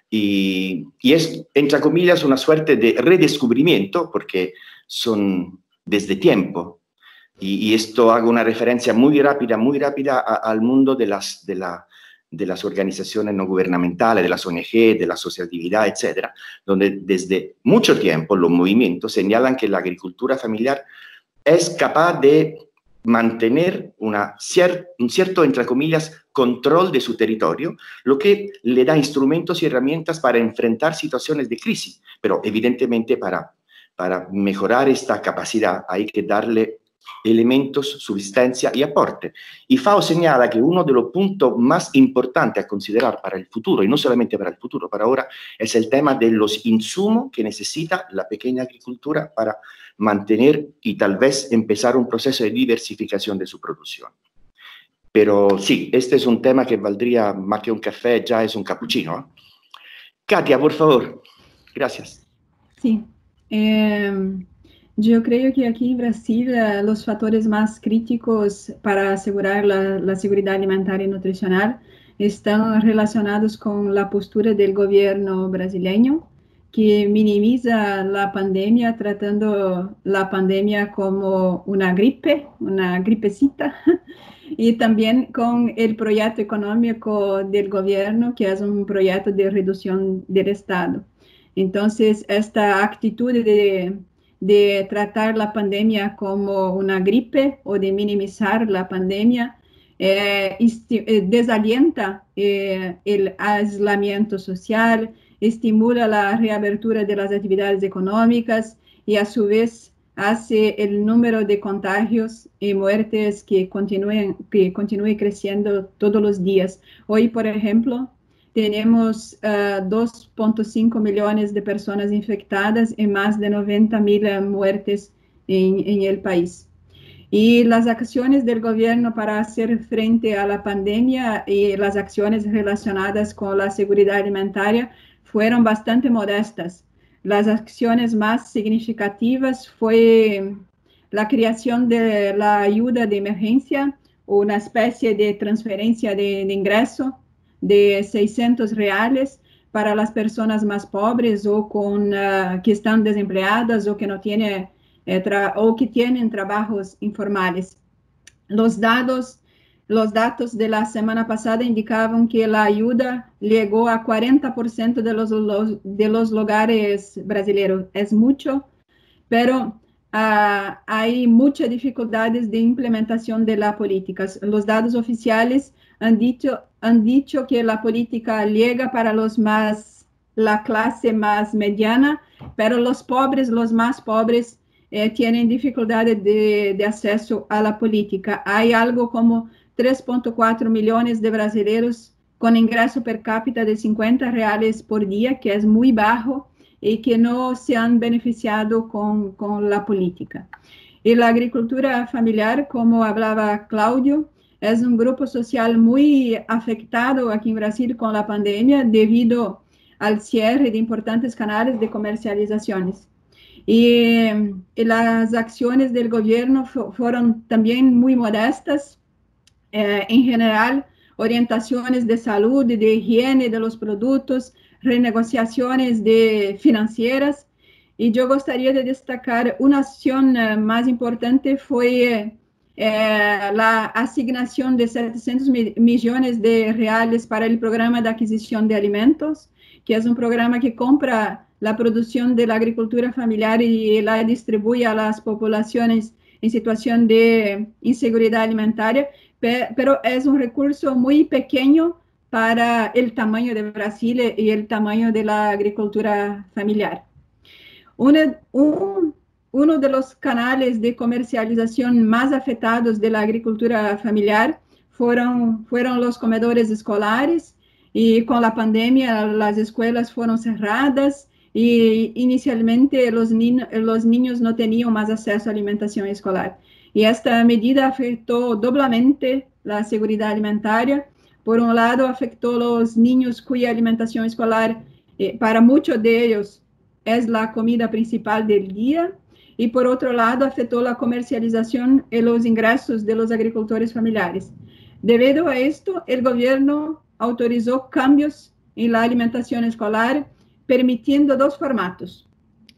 Y, y es, entre comillas, una suerte de redescubrimiento, porque son desde tiempo, y, y esto hago una referencia muy rápida, muy rápida a, al mundo de las, de, la, de las organizaciones no gubernamentales, de las O N G, de la asociatividad, etcétera, donde desde mucho tiempo los movimientos señalan que la agricultura familiar es capaz de mantener una cier un cierto, entre comillas, control de su territorio, lo que le da instrumentos y herramientas para enfrentar situaciones de crisis, pero evidentemente para, para mejorar esta capacidad hay que darle elementos, subsistencia y aporte. Y FAO señala que uno de los puntos más importantes a considerar para el futuro, y no solamente para el futuro, para ahora, es el tema de los insumos que necesita la pequeña agricultura para mantener y tal vez empezar un proceso de diversificación de su producción. Pero sí, este es un tema que valdría más que un café, ya es un cappuccino, ¿eh? Katia, por favor. Gracias. Sí. Eh, yo creo que aquí en Brasil uh, los factores más críticos para asegurar la, la seguridad alimentaria y nutricional están relacionados con la postura del gobierno brasileño, que minimiza la pandemia, tratando la pandemia como una gripe, una gripecita, y también con el proyecto económico del gobierno, que es un proyecto de reducción del Estado. Entonces, esta actitud de, de tratar la pandemia como una gripe o de minimizar la pandemia eh, desalienta eh, el aislamiento social, estimula la reapertura de las actividades económicas y a su vez hace el número de contagios y muertes que continúen, que continúe creciendo todos los días. Hoy, por ejemplo, tenemos uh, dos punto cinco millones de personas infectadas y más de noventa mil muertes en, en el país. Y las acciones del gobierno para hacer frente a la pandemia y las acciones relacionadas con la seguridad alimentaria fueron bastante modestas. Las acciones más significativas fue la creación de la ayuda de emergencia, una especie de transferencia de, de ingreso de seiscientos reales para las personas más pobres o con, uh, que están desempleadas o que no tienen eh, o que tienen trabajos informales. Los datos, los datos de la semana pasada indicaban que la ayuda llegó a cuarenta por ciento de los, los, de los hogares brasileños. Es mucho, pero uh, hay muchas dificultades de implementación de las políticas. Los datos oficiales han dicho, han dicho que la política llega para los más, la clase más mediana, pero los pobres, los más pobres, eh, tienen dificultades de, de acceso a la política. Hay algo como tres punto cuatro millones de brasileños con ingreso per cápita de cincuenta reales por día, que es muy bajo y que no se han beneficiado con, con la política. Y la agricultura familiar, como hablaba Claudio, es un grupo social muy afectado aquí en Brasil con la pandemia debido al cierre de importantes canales de comercializaciones. Y, y las acciones del gobierno fueron también muy modestas. Eh, en general, orientaciones de salud, de higiene de los productos, renegociaciones de financieras. Y yo gustaría de destacar una acción eh, más importante fue eh, la asignación de setecientos millones de reales para el programa de adquisición de alimentos, que es un programa que compra la producción de la agricultura familiar y la distribuye a las poblaciones en situación de inseguridad alimentaria, pero es un recurso muy pequeño para el tamaño de Brasil y el tamaño de la agricultura familiar. Una, un, uno de los canales de comercialización más afectados de la agricultura familiar fueron, fueron los comedores escolares, y con la pandemia las escuelas fueron cerradas y inicialmente los, ni los niños no tenían más acceso a alimentación escolar. Y esta medida afectó doblemente la seguridad alimentaria. Por un lado, afectó a los niños cuya alimentación escolar, eh, para muchos de ellos, es la comida principal del día. Y por otro lado, afectó la comercialización y los ingresos de los agricultores familiares. Debido a esto, el gobierno autorizó cambios en la alimentación escolar, permitiendo dos formatos.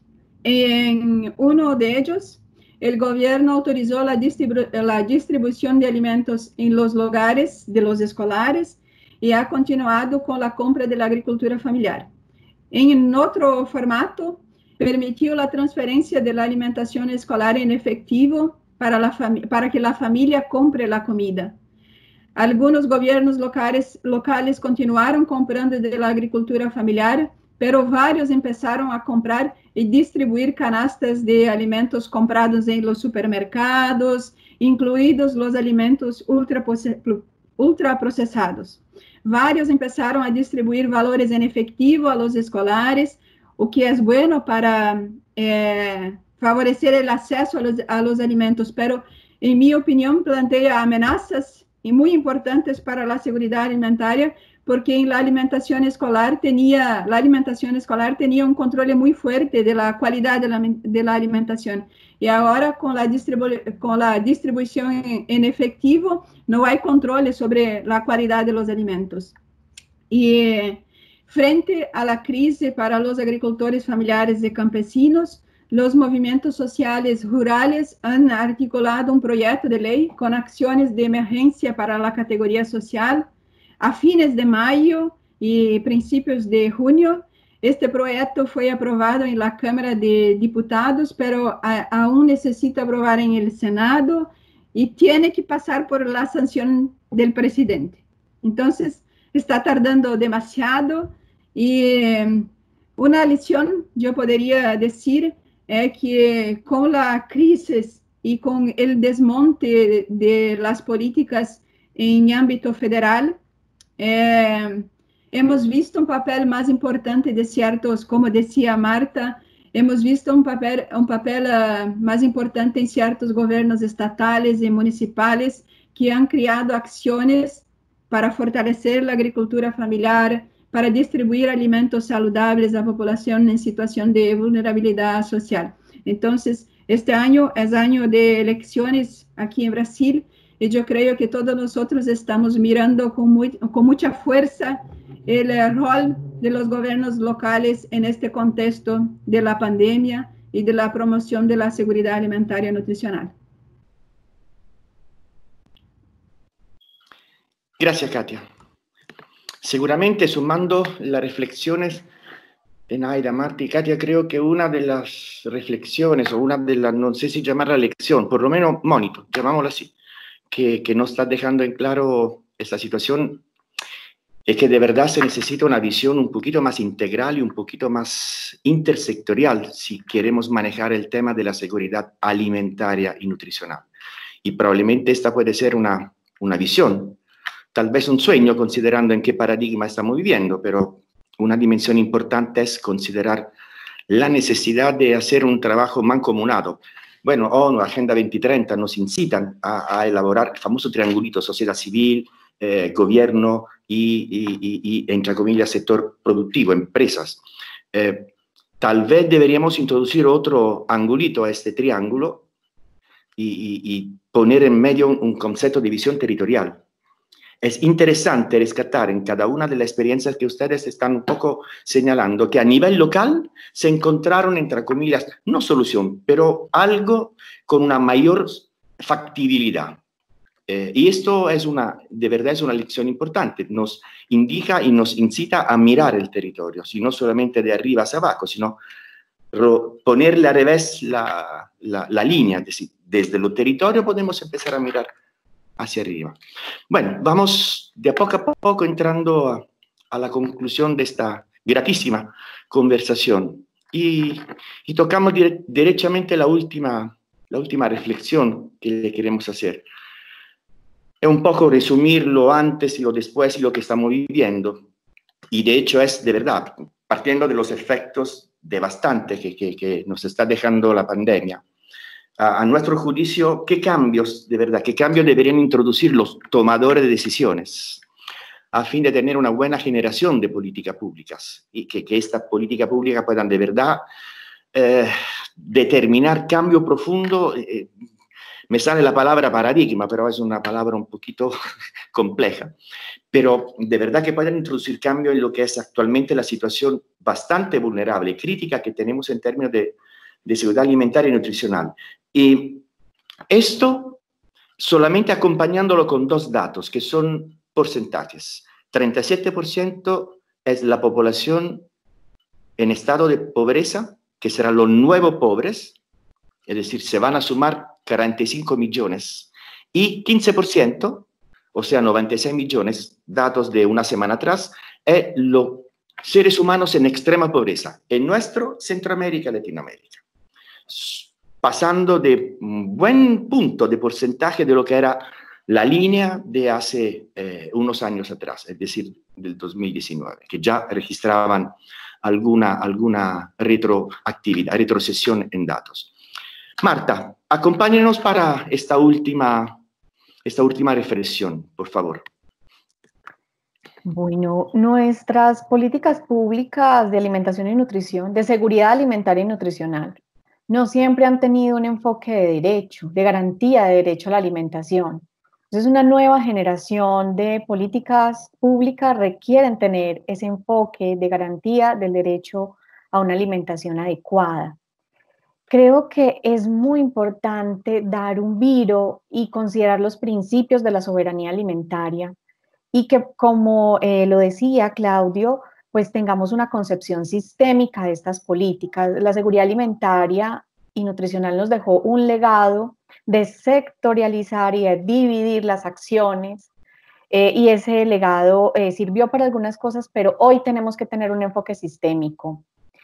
En uno de ellos, el gobierno autorizó la, distribu la distribución de alimentos en los hogares de los escolares y ha continuado con la compra de la agricultura familiar. En otro formato, permitió la transferencia de la alimentación escolar en efectivo para, la para que la familia compre la comida. Algunos gobiernos locales, locales continuaron comprando de la agricultura familiar, pero varios empezaron a comprar y distribuir canastas de alimentos comprados en los supermercados, incluidos los alimentos ultraprocesados. Varios empezaron a distribuir valores en efectivo a los escolares, o que es bueno para eh, favorecer el acceso a los, a los alimentos, pero en mi opinión plantea amenazas y muy importantes para la seguridad alimentaria, porque en la alimentación escolar tenía, la alimentación escolar tenía un control muy fuerte de la calidad de la, de la alimentación. Y ahora con la, distribu con la distribución en, en efectivo, no hay control sobre la calidad de los alimentos. Y eh, frente a la crisis para los agricultores familiares y campesinos, los movimientos sociales rurales han articulado un proyecto de ley con acciones de emergencia para la categoría social. A fines de mayo y principios de junio, este proyecto fue aprobado en la Cámara de Diputados, pero a, aún necesita aprobar en el Senado y tiene que pasar por la sanción del presidente. Entonces, está tardando demasiado y eh, una lección, yo podría decir, es que con la crisis y con el desmonte de las políticas en ámbito federal, eh, hemos visto un papel más importante de ciertos, como decía Marta, hemos visto un papel, un papel uh, más importante en ciertos gobiernos estatales y municipales que han creado acciones para fortalecer la agricultura familiar, para distribuir alimentos saludables a la población en situación de vulnerabilidad social. Entonces, este año es año de elecciones aquí en Brasil y yo creo que todos nosotros estamos mirando con, muy, con mucha fuerza el rol de los gobiernos locales en este contexto de la pandemia y de la promoción de la seguridad alimentaria y nutricional. Gracias, Katia. Seguramente sumando las reflexiones de Naida, Marta y Katia, creo que una de las reflexiones o una de las, no sé si llamarla lección, por lo menos monitor, llamámoslo así, que, que nos está dejando en claro esta situación, es que de verdad se necesita una visión un poquito más integral y un poquito más intersectorial si queremos manejar el tema de la seguridad alimentaria y nutricional. Y probablemente esta puede ser una, una visión, tal vez un sueño considerando en qué paradigma estamos viviendo, pero una dimensión importante es considerar la necesidad de hacer un trabajo mancomunado. Bueno, ONU, Agenda veinte treinta nos incitan a, a elaborar el famoso triangulito, sociedad civil, eh, gobierno y, y, y, y, entre comillas, sector productivo, empresas. Eh, tal vez deberíamos introducir otro angulito a este triángulo y, y, y poner en medio un, un concepto de visión territorial. Es interesante rescatar en cada una de las experiencias que ustedes están un poco señalando que a nivel local se encontraron, entre comillas, no solución, pero algo con una mayor factibilidad. Eh, y esto es una, de verdad es una lección importante, nos indica y nos incita a mirar el territorio, si no solamente de arriba hacia abajo, sino ponerle al revés la, la, la línea, es decir, desde los territorios podemos empezar a mirar hacia arriba. Bueno, vamos de a poco a poco entrando a, a la conclusión de esta gratísima conversación y, y tocamos dire, derechamente la última, la última reflexión que le queremos hacer. Es un poco resumir lo antes y lo después y lo que estamos viviendo. Y de hecho es de verdad, partiendo de los efectos devastantes que, que, que nos está dejando la pandemia. A, a nuestro juicio, ¿qué cambios, de verdad, qué cambios deberían introducir los tomadores de decisiones a fin de tener una buena generación de políticas públicas y que, que estas políticas públicas puedan de verdad eh, determinar cambio profundo? Eh, me sale la palabra paradigma, pero es una palabra un poquito compleja. Pero de verdad que puedan introducir cambio en lo que es actualmente la situación bastante vulnerable, crítica que tenemos en términos de, de seguridad alimentaria y nutricional. Y esto solamente acompañándolo con dos datos, que son porcentajes. treinta y siete por ciento es la población en estado de pobreza, que serán los nuevos pobres, es decir, se van a sumar cuarenta y cinco millones, y quince por ciento, o sea, noventa y seis millones, datos de una semana atrás, es los seres humanos en extrema pobreza, en nuestro Centroamérica y Latinoamérica, pasando de un buen punto de porcentaje de lo que era la línea de hace eh, unos años atrás, es decir, del dos mil diecinueve, que ya registraban alguna, alguna retroactividad, retrocesión en datos. Marta, acompáñenos para esta última, esta última reflexión, por favor. Bueno, nuestras políticas públicas de alimentación y nutrición, de seguridad alimentaria y nutricional, no siempre han tenido un enfoque de derecho, de garantía de derecho a la alimentación. Entonces, una nueva generación de políticas públicas requieren tener ese enfoque de garantía del derecho a una alimentación adecuada. Creo que es muy importante dar un viro y considerar los principios de la soberanía alimentaria y que, como eh, lo decía Claudio, pues tengamos una concepción sistémica de estas políticas. La seguridad alimentaria y nutricional nos dejó un legado de sectorializar y de dividir las acciones, eh, y ese legado eh, sirvió para algunas cosas, pero hoy tenemos que tener un enfoque sistémico.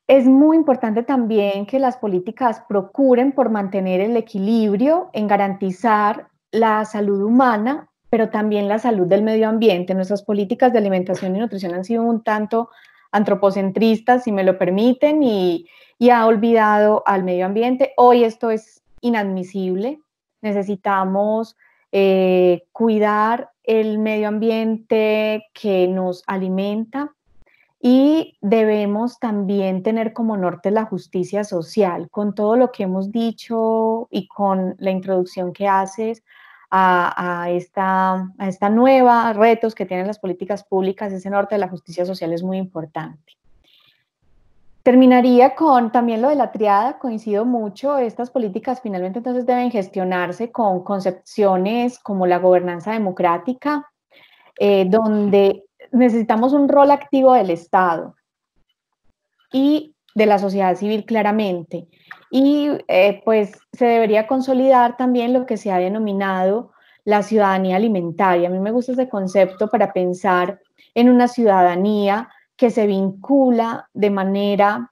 Es muy importante también que las políticas procuren por mantener el equilibrio en garantizar la salud humana, pero también la salud del medio ambiente. Nuestras políticas de alimentación y nutrición han sido un tanto antropocentristas, si me lo permiten, y, y ha olvidado al medio ambiente. Hoy esto es inadmisible. Necesitamos eh, cuidar el medio ambiente que nos alimenta, y debemos también tener como norte la justicia social. Con todo lo que hemos dicho y con la introducción que haces a, a, esta, a esta nueva retos que tienen las políticas públicas, ese norte de la justicia social es muy importante. Terminaría con también lo de la triada, coincido mucho. Estas políticas finalmente entonces deben gestionarse con concepciones como la gobernanza democrática, eh, donde necesitamos un rol activo del Estado y de la sociedad civil claramente. Y eh, pues se debería consolidar también lo que se ha denominado la ciudadanía alimentaria. A mí me gusta ese concepto para pensar en una ciudadanía que se vincula de manera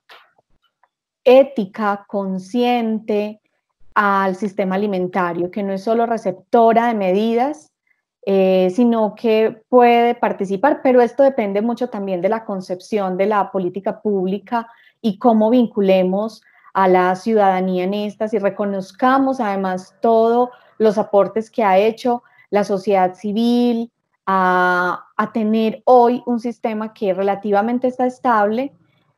ética, consciente al sistema alimentario, que no es solo receptora de medidas, Eh, sino que puede participar, pero esto depende mucho también de la concepción de la política pública y cómo vinculemos a la ciudadanía en estas y reconozcamos además todos los aportes que ha hecho la sociedad civil a, a tener hoy un sistema que relativamente está estable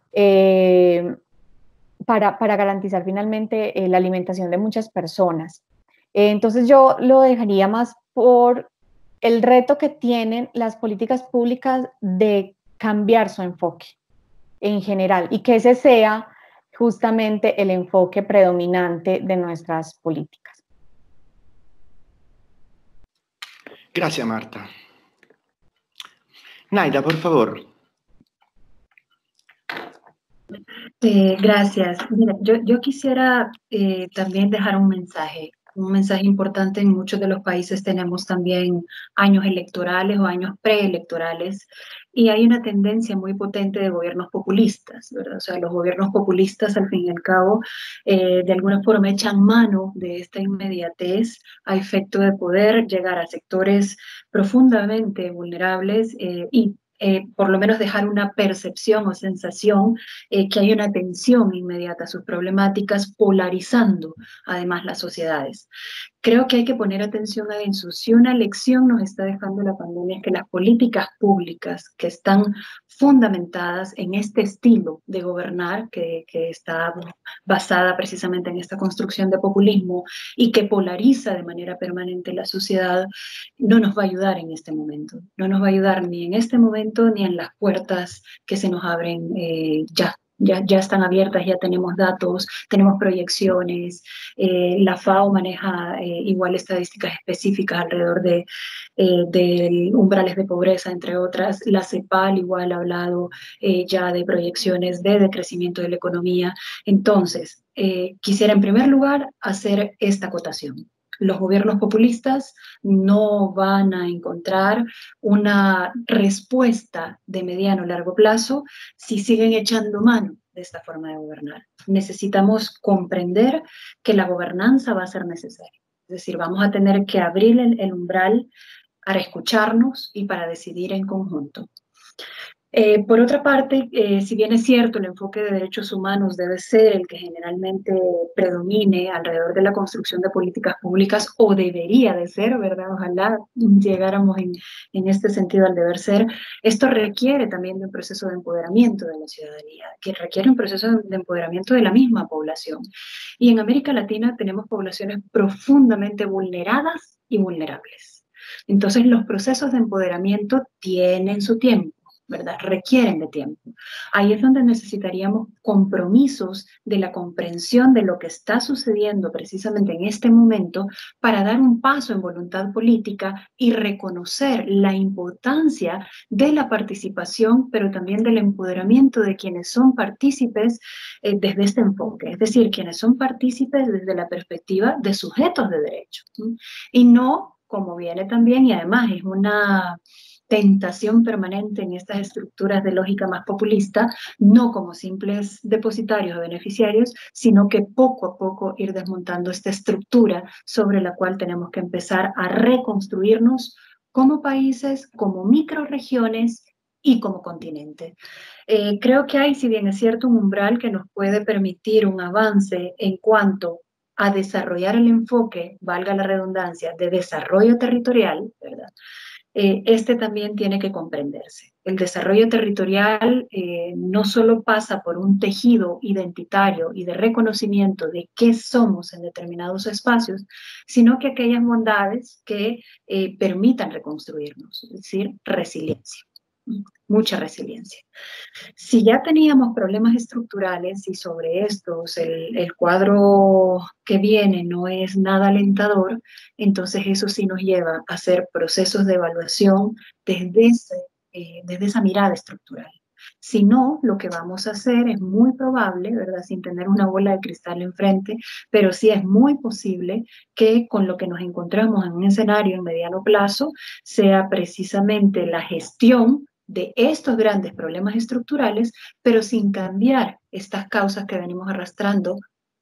eh, para, para garantizar finalmente eh, la alimentación de muchas personas. Eh, entonces yo lo dejaría más por el reto que tienen las políticas públicas de cambiar su enfoque en general y que ese sea justamente el enfoque predominante de nuestras políticas. Gracias, Marta. Naida, por favor. Eh, gracias. Mira, yo, yo quisiera eh, también dejar un mensaje. Un mensaje importante. En muchos de los países tenemos también años electorales o años preelectorales y hay una tendencia muy potente de gobiernos populistas, ¿verdad? O sea, los gobiernos populistas, al fin y al cabo, eh, de alguna forma echan mano de esta inmediatez a efecto de poder llegar a sectores profundamente vulnerables eh, y Eh, por lo menos dejar una percepción o sensación eh, que hay una atención inmediata a sus problemáticas, polarizando además las sociedades. Creo que hay que poner atención a eso. Si una lección nos está dejando la pandemia es que las políticas públicas que están fundamentadas en este estilo de gobernar, que, que está basada precisamente en esta construcción de populismo y que polariza de manera permanente la sociedad, no nos va a ayudar en este momento. No nos va a ayudar ni en este momento ni en las puertas que se nos abren eh, ya. Ya, ya están abiertas, ya tenemos datos, tenemos proyecciones, eh, la FAO maneja eh, igual estadísticas específicas alrededor de, eh, de umbrales de pobreza, entre otras. La CEPAL igual ha hablado eh, ya de proyecciones de decrecimiento de la economía. Entonces, eh, quisiera en primer lugar hacer esta acotación. Los gobiernos populistas no van a encontrar una respuesta de mediano o largo plazo si siguen echando mano de esta forma de gobernar. Necesitamos comprender que la gobernanza va a ser necesaria. Es decir, vamos a tener que abrir el, el umbral para escucharnos y para decidir en conjunto. Eh, por otra parte, eh, si bien es cierto, el enfoque de derechos humanos debe ser el que generalmente predomine alrededor de la construcción de políticas públicas, o debería de ser, ¿verdad? Ojalá llegáramos en, en este sentido al deber ser. Esto requiere también de un proceso de empoderamiento de la ciudadanía, que requiere un proceso de empoderamiento de la misma población. Y en América Latina tenemos poblaciones profundamente vulneradas y vulnerables. Entonces, los procesos de empoderamiento tienen su tiempo, ¿verdad? Requieren de tiempo. Ahí es donde necesitaríamos compromisos de la comprensión de lo que está sucediendo precisamente en este momento para dar un paso en voluntad política y reconocer la importancia de la participación, pero también del empoderamiento de quienes son partícipes eh, desde este enfoque, es decir, quienes son partícipes desde la perspectiva de sujetos de derecho, ¿sí? Y no, como viene también, y además es una tentación permanente en estas estructuras de lógica más populista, no como simples depositarios o beneficiarios, sino que poco a poco ir desmontando esta estructura sobre la cual tenemos que empezar a reconstruirnos como países, como microrregiones y como continente. Eh, creo que hay, si bien es cierto, un umbral que nos puede permitir un avance en cuanto a desarrollar el enfoque, valga la redundancia, de desarrollo territorial, ¿verdad? Eh, este también tiene que comprenderse. El desarrollo territorial eh, no solo pasa por un tejido identitario y de reconocimiento de qué somos en determinados espacios, sino que aquellas bondades que eh, permitan reconstruirnos, es decir, resiliencia. Mucha resiliencia. Si ya teníamos problemas estructurales y sobre estos el, el cuadro que viene no es nada alentador, entonces eso sí nos lleva a hacer procesos de evaluación desde, ese, eh, desde esa mirada estructural. Si no, lo que vamos a hacer es muy probable, ¿verdad? Sin tener una bola de cristal enfrente, pero sí es muy posible que con lo que nos encontramos en un escenario en mediano plazo sea precisamente la gestión de estos grandes problemas estructurales, pero sin cambiar estas causas que venimos arrastrando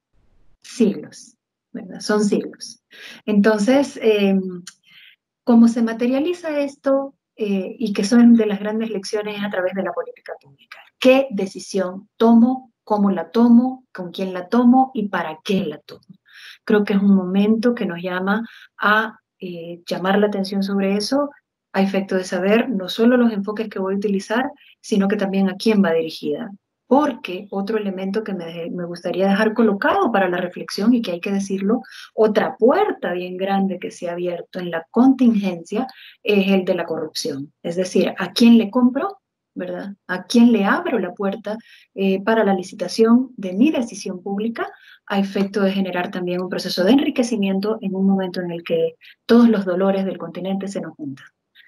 siglos, ¿verdad? Son siglos. Entonces, eh, ¿cómo se materializa esto? Eh, y que son de las grandes lecciones a través de la política pública. ¿Qué decisión tomo? ¿Cómo la tomo? ¿Con quién la tomo? ¿Y para qué la tomo? Creo que es un momento que nos llama a eh, llamar la atención sobre eso, a efecto de saber no solo los enfoques que voy a utilizar, sino que también a quién va dirigida. Porque otro elemento que me, me gustaría dejar colocado para la reflexión, y que hay que decirlo, otra puerta bien grande que se ha abierto en la contingencia es el de la corrupción. Es decir, ¿a quién le compro? ¿Verdad? ¿A quién le abro la puerta eh, para la licitación de mi decisión pública a efecto de generar también un proceso de enriquecimiento en un momento en el que todos los dolores del continente se nos juntan?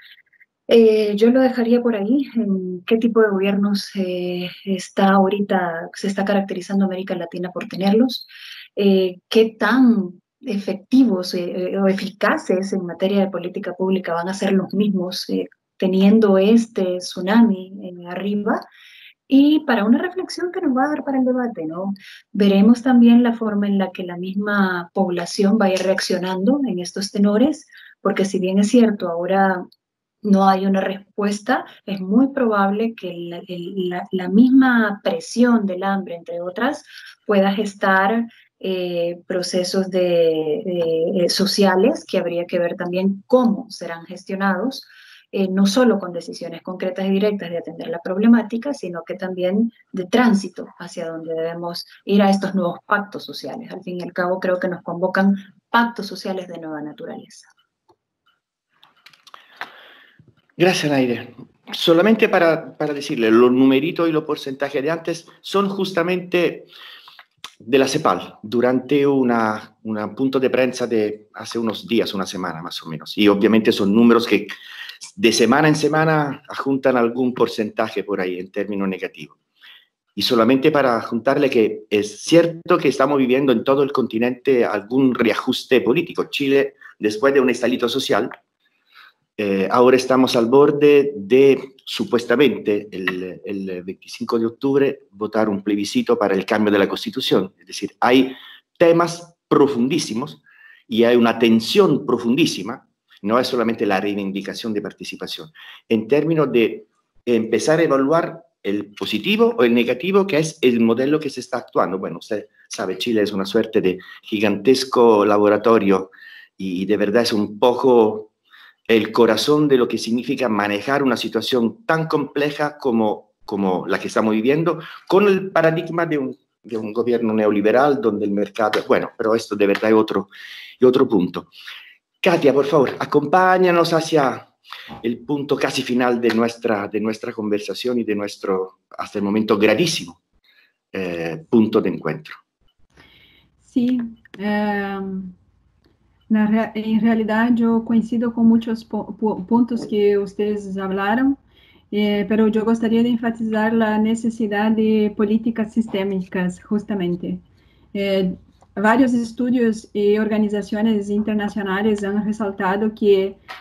Eh, yo lo dejaría por ahí, en qué tipo de gobiernos eh, está ahorita, se está caracterizando América Latina por tenerlos, eh, qué tan efectivos eh, o eficaces en materia de política pública van a ser los mismos eh, teniendo este tsunami eh, arriba, y para una reflexión que nos va a dar para el debate, ¿no? Veremos también la forma en la que la misma población vaya reaccionando en estos tenores, porque si bien es cierto, ahora no hay una respuesta, es muy probable que la, la, la misma presión del hambre, entre otras, pueda gestar eh, procesos de, de, sociales que habría que ver también cómo serán gestionados, eh, no solo con decisiones concretas y directas de atender la problemática, sino que también de tránsito hacia donde debemos ir a estos nuevos pactos sociales. Al fin y al cabo, creo que nos convocan pactos sociales de nueva naturaleza. Gracias, Naide. Solamente para, para decirle, los numeritos y los porcentajes de antes son justamente de la CEPAL, durante una, un punto de prensa de hace unos días, una semana más o menos. Y obviamente son números que de semana en semana adjuntan algún porcentaje por ahí en términos negativos. Y solamente para juntarle que es cierto que estamos viviendo en todo el continente algún reajuste político. Chile, después de un estallido social, Eh, ahora estamos al borde de, supuestamente, el, el veinticinco de octubre, votar un plebiscito para el cambio de la Constitución. Es decir, hay temas profundísimos y hay una tensión profundísima, no es solamente la reivindicación de participación, en términos de empezar a evaluar el positivo o el negativo, que es el modelo que se está actuando. Bueno, usted sabe, Chile es una suerte de gigantesco laboratorio y de verdad es un poco el corazón de lo que significa manejar una situación tan compleja como, como la que estamos viviendo, con el paradigma de un, de un gobierno neoliberal donde el mercado... Bueno, pero esto de verdad es otro, es otro punto. Katia, por favor, acompáñanos hacia el punto casi final de nuestra, de nuestra conversación y de nuestro, hasta el momento, gravísimo eh, punto de encuentro. Sí, um... Na, em realidade, eu coincido com muitos pontos que vocês falaram, eh, pero eu gostaria de enfatizar a necessidade de políticas sistêmicas, justamente. Eh, vários estudos e organizações internacionais han ressaltado que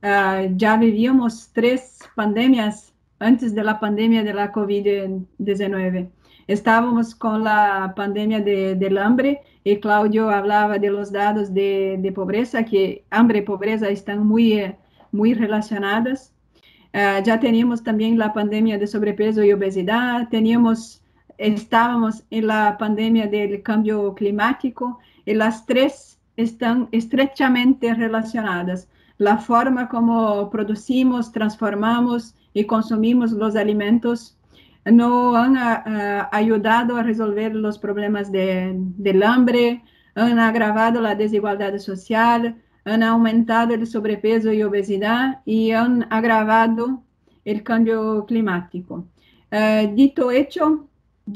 uh, ya vivíamos tres pandemias antes de la pandemia de la COVID diecinueve. Estábamos con la pandemia de, del hambre y Claudio hablaba de los datos de, de pobreza, que hambre y pobreza están muy, muy relacionadas. Uh, ya teníamos también la pandemia de sobrepeso y obesidad, teníamos, estábamos en la pandemia del cambio climático y las tres están estrechamente relacionadas. La forma como producimos, transformamos y consumimos los alimentos no han uh, ayudado a resolver los problemas de, del hambre, han agravado la desigualdad social, han aumentado el sobrepeso y obesidad y han agravado el cambio climático. Uh, dito hecho,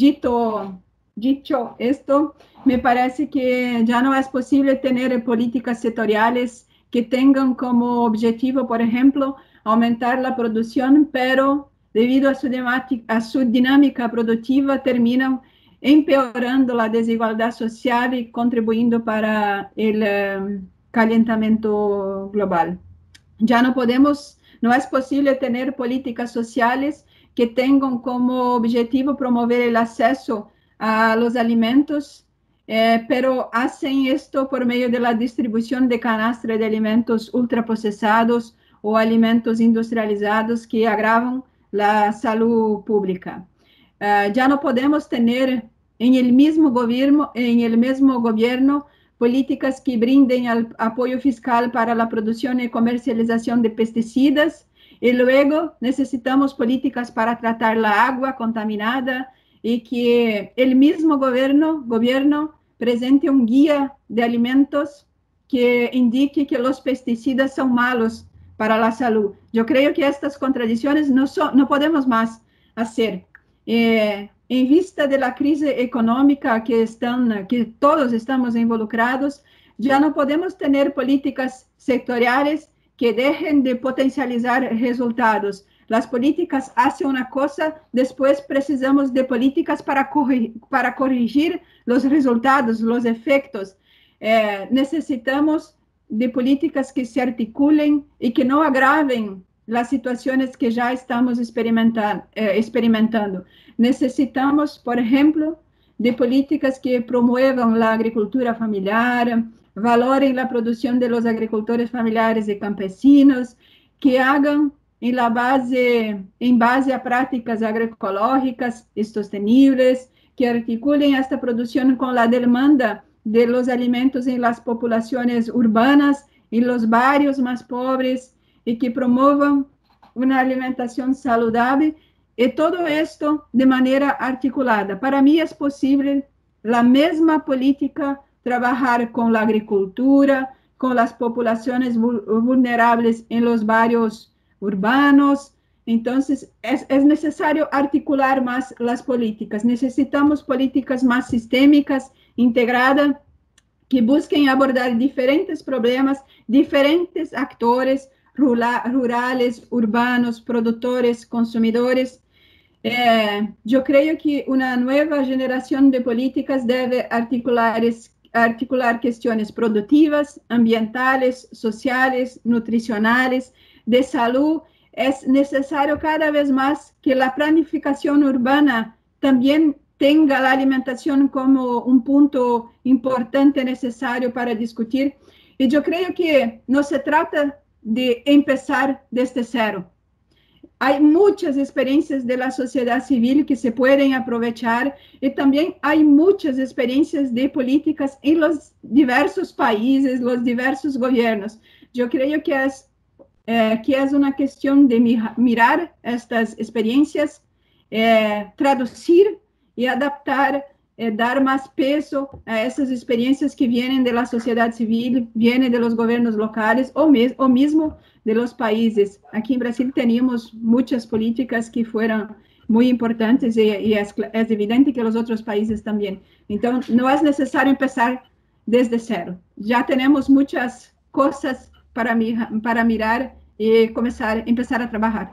dito, dicho esto, me parece que ya no es posible tener políticas sectoriales que tengan como objetivo, por ejemplo, aumentar la producción, pero debido a su, a su dinámica productiva terminan empeorando la desigualdad social y contribuyendo para el uh, calentamiento global. Ya no podemos, no es posible tener políticas sociales que tengan como objetivo promover el acceso a los alimentos, eh, pero hacen esto por medio de la distribución de canastra de alimentos ultraprocesados o alimentos industrializados que agravan la salud pública. Uh, ya no podemos tener en el mismo gobierno, en el mismo gobierno políticas que brinden al apoyo fiscal para la producción y comercialización de pesticidas y luego necesitamos políticas para tratar la agua contaminada y que el mismo gobierno, gobierno presente un guía de alimentos que indique que los pesticidas son malos para la salud. Yo creo que estas contradicciones no, son, no podemos más hacer. Eh, en vista de la crisis económica que, están, que todos estamos involucrados, ya no podemos tener políticas sectoriales que dejen de potencializar resultados. Las políticas hacen una cosa, después precisamos de políticas para, corri para corregir los resultados, los efectos. Eh, necesitamos de políticas que se articulen y que no agraven las situaciones que ya estamos experimentando. Eh, experimentando. Necesitamos, por ejemplo, de políticas que promuevan la agricultura familiar, valoren la producción de los agricultores familiares y campesinos, que hagan en, la base, en base a prácticas agroecológicas y sostenibles, que articulen esta producción con la demanda de los alimentos en las poblaciones urbanas, en los barrios más pobres, y que promuevan una alimentación saludable, y todo esto de manera articulada. Para mí es posible la misma política trabajar con la agricultura, con las poblaciones vulnerables en los barrios urbanos. Entonces, es, es necesario articular más las políticas. Necesitamos políticas más sistémicas, integradas, que busquen abordar diferentes problemas, diferentes actores, rura, rurales, urbanos, productores, consumidores. Eh, yo creo que una nueva generación de políticas debe articular, articular cuestiones productivas, ambientales, sociales, nutricionales, de salud. Es necesario cada vez más que la planificación urbana también tenga la alimentación como un punto importante, necesario para discutir. Y yo creo que no se trata de empezar desde cero. Hay muchas experiencias de la sociedad civil que se pueden aprovechar y también hay muchas experiencias de políticas en los diversos países, los diversos gobiernos. Yo creo que es, eh, que es una cuestión de mirar estas experiencias, eh, traducir y adaptar, eh, dar más peso a esas experiencias que vienen de la sociedad civil, vienen de los gobiernos locales o, mes, o mismo de los países. Aquí en Brasil teníamos muchas políticas que fueron muy importantes y, y es, es evidente que los otros países también. Entonces, no es necesario empezar desde cero. Ya tenemos muchas cosas para, para mirar y comenzar, empezar a trabajar.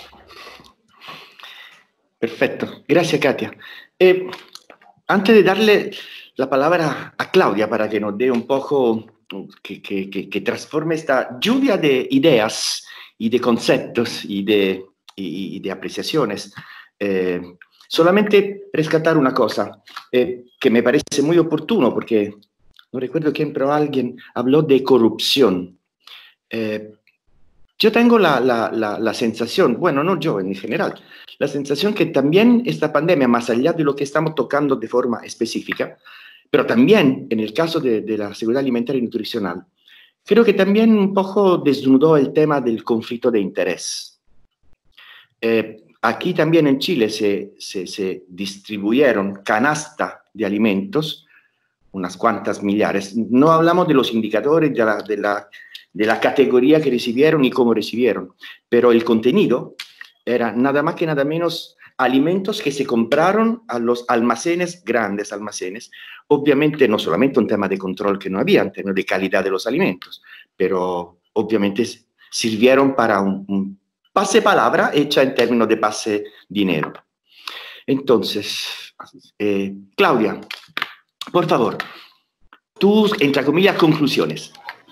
Perfecto. Gracias, Katia. Eh, antes de darle la palabra a Claudia para que nos dé un poco que, que, que, que transforme esta lluvia de ideas y de conceptos y de, y, y de apreciaciones. Eh, solamente rescatar una cosa eh, que me parece muy oportuno, porque no recuerdo quién, pero alguien habló de corrupción. Eh, yo tengo la, la, la, la sensación, bueno, no yo en general, la sensación que también esta pandemia, más allá de lo que estamos tocando de forma específica, pero también en el caso de, de la seguridad alimentaria y nutricional, creo que también un poco desnudó el tema del conflicto de interés. Eh, aquí también en Chile se, se, se distribuyeron canasta de alimentos, unas cuantas millares. No hablamos de los indicadores de la, de la, de la categoría que recibieron y cómo recibieron, pero el contenido era nada más que nada menos alimentos que se compraron a los almacenes, grandes almacenes. Obviamente no solamente un tema de control que no había, en términos de calidad de los alimentos, pero obviamente sirvieron para un, un pase palabra hecha en términos de pase dinero. Entonces, eh, Claudia, por favor, tus, entre comillas, conclusiones.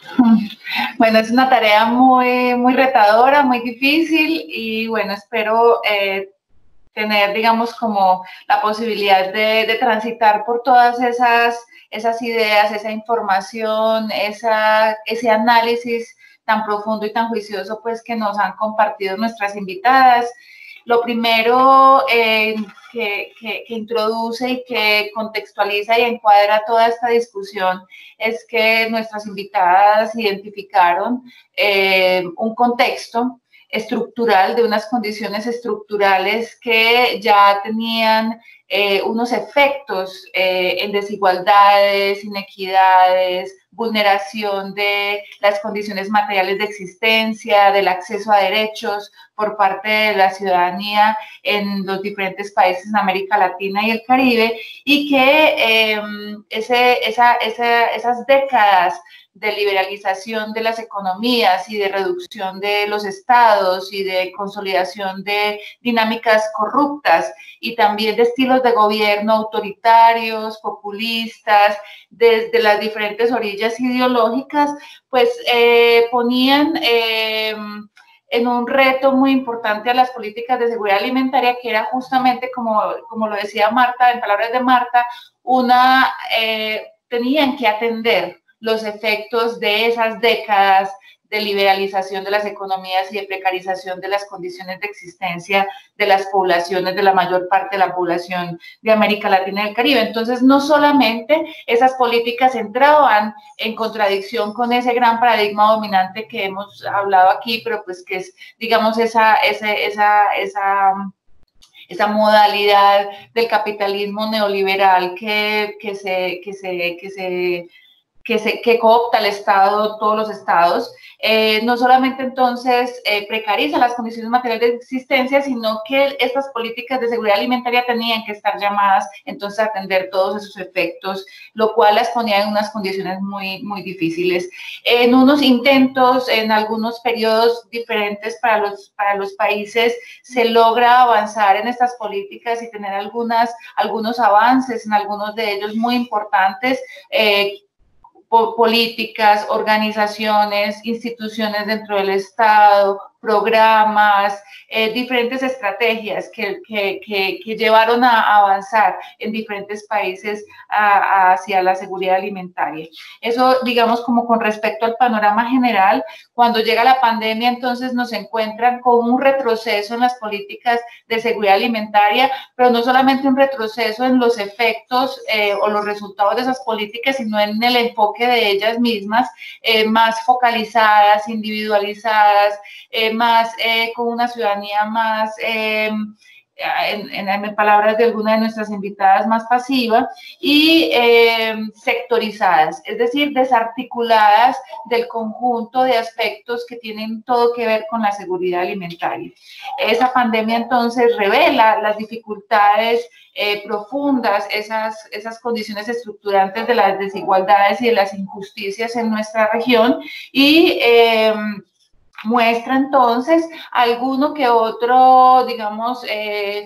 Bueno, es una tarea muy, muy retadora, muy difícil y bueno, espero eh, tener, digamos, como la posibilidad de, de transitar por todas esas, esas ideas, esa información, esa, ese análisis tan profundo y tan juicioso, pues, que nos han compartido nuestras invitadas. Lo primero eh, que, que, que introduce y que contextualiza y encuadra toda esta discusión es que nuestras invitadas identificaron eh, un contexto estructural, de unas condiciones estructurales que ya tenían eh, unos efectos eh, en desigualdades, inequidades, vulneración de las condiciones materiales de existencia, del acceso a derechos por parte de la ciudadanía en los diferentes países en América Latina y el Caribe, y que eh, ese, esa, esa, esas décadas de liberalización de las economías y de reducción de los estados y de consolidación de dinámicas corruptas y también de estilos de gobierno autoritarios, populistas, desde las diferentes orillas ideológicas, pues eh, ponían eh, en un reto muy importante a las políticas de seguridad alimentaria, que era justamente, como, como lo decía Marta, en palabras de Marta, una, eh, tenían que atender los efectos de esas décadas de liberalización de las economías y de precarización de las condiciones de existencia de las poblaciones, de la mayor parte de la población de América Latina y el Caribe. Entonces, no solamente esas políticas entraban en contradicción con ese gran paradigma dominante que hemos hablado aquí, pero pues que es, digamos, esa, esa, esa, esa esa modalidad del capitalismo neoliberal que, que se, que se, que se Que, se, que coopta el Estado, todos los estados, eh, no solamente entonces eh, precariza las condiciones materiales de existencia, sino que estas políticas de seguridad alimentaria tenían que estar llamadas entonces a atender todos esos efectos, lo cual las ponía en unas condiciones muy, muy difíciles. En unos intentos, en algunos periodos diferentes para los, para los países, se logra avanzar en estas políticas y tener algunas, algunos avances, en algunos de ellos muy importantes, eh, políticas, organizaciones, instituciones dentro del Estado, programas, eh, diferentes estrategias que, que, que, que llevaron a avanzar en diferentes países a, a hacia la seguridad alimentaria. Eso, digamos, como con respecto al panorama general. Cuando llega la pandemia, entonces nos encuentran con un retroceso en las políticas de seguridad alimentaria, pero no solamente un retroceso en los efectos eh, o los resultados de esas políticas, sino en el enfoque de ellas mismas, eh, más focalizadas, individualizadas, eh, más eh, con una ciudadanía más, eh, en, en, en palabras de alguna de nuestras invitadas, más pasiva y eh, sectorizadas, es decir, desarticuladas del conjunto de aspectos que tienen todo que ver con la seguridad alimentaria. Esa pandemia entonces revela las dificultades eh, profundas, esas, esas condiciones estructurantes de las desigualdades y de las injusticias en nuestra región y eh, muestra entonces alguno que otro, digamos, eh,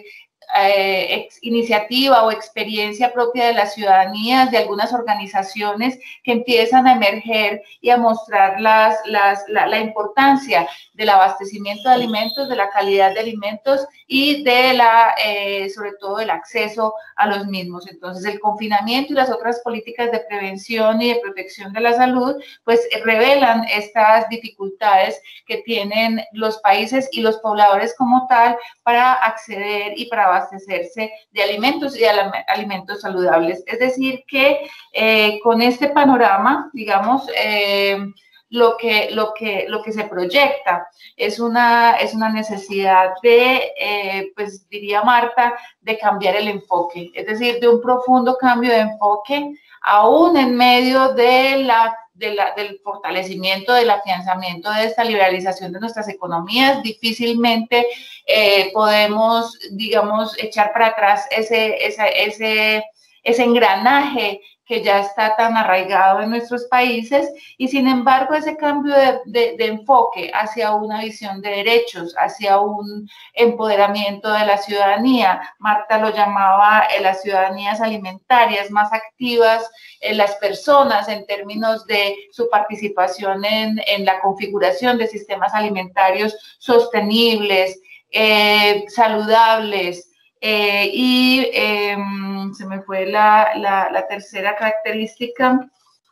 eh, ex, iniciativa o experiencia propia de las ciudadanías, de algunas organizaciones que empiezan a emerger y a mostrar las, las, la, la importancia del abastecimiento de alimentos, de la calidad de alimentos y de la, eh, sobre todo el acceso a los mismos. Entonces, el confinamiento y las otras políticas de prevención y de protección de la salud, pues revelan estas dificultades que tienen los países y los pobladores como tal para acceder y para abastecerse de alimentos y de alimentos saludables. Es decir, que eh, con este panorama, digamos, eh, lo que, lo, que, lo que se proyecta es una, es una necesidad de, eh, pues diría Marta, de cambiar el enfoque, es decir, de un profundo cambio de enfoque, aún en medio de la, de la, del fortalecimiento, del afianzamiento de esta liberalización de nuestras economías. Difícilmente eh, podemos, digamos, echar para atrás ese, ese, ese, ese engranaje que ya está tan arraigado en nuestros países, y sin embargo ese cambio de, de, de enfoque hacia una visión de derechos, hacia un empoderamiento de la ciudadanía, Marta lo llamaba eh, las ciudadanías alimentarias más activas, eh, las personas en términos de su participación en, en la configuración de sistemas alimentarios sostenibles, eh, saludables, Eh, y eh, se me fue la, la, la tercera característica,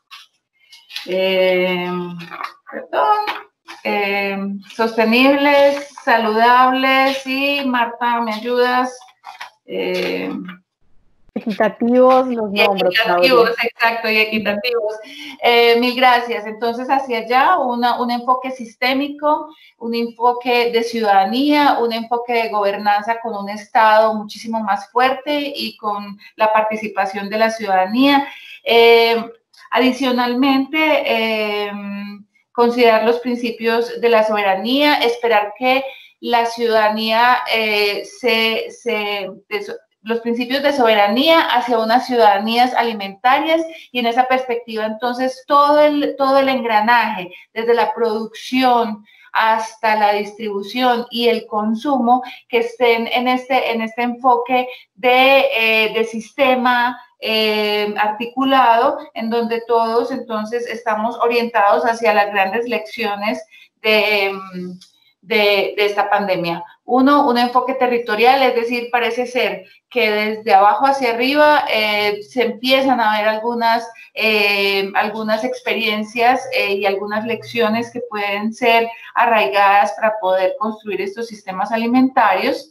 eh, perdón, eh, sostenibles, saludables y, Marta, ¿me ayudas? Eh, Equitativos, los nombres. Equitativos, exacto, y equitativos. Eh, mil gracias. Entonces, hacia allá, una, un enfoque sistémico, un enfoque de ciudadanía, un enfoque de gobernanza con un Estado muchísimo más fuerte y con la participación de la ciudadanía. Eh, adicionalmente, eh, considerar los principios de la soberanía, esperar que la ciudadanía eh, se... se los principios de soberanía hacia unas ciudadanías alimentarias, y en esa perspectiva entonces todo el, todo el engranaje, desde la producción hasta la distribución y el consumo, que estén en este, en este enfoque de, eh, de sistema eh, articulado, en donde todos entonces estamos orientados hacia las grandes lecciones de... De, de esta pandemia. Uno, un enfoque territorial, es decir, parece ser que desde abajo hacia arriba eh, se empiezan a ver algunas, eh, algunas experiencias eh, y algunas lecciones que pueden ser arraigadas para poder construir estos sistemas alimentarios.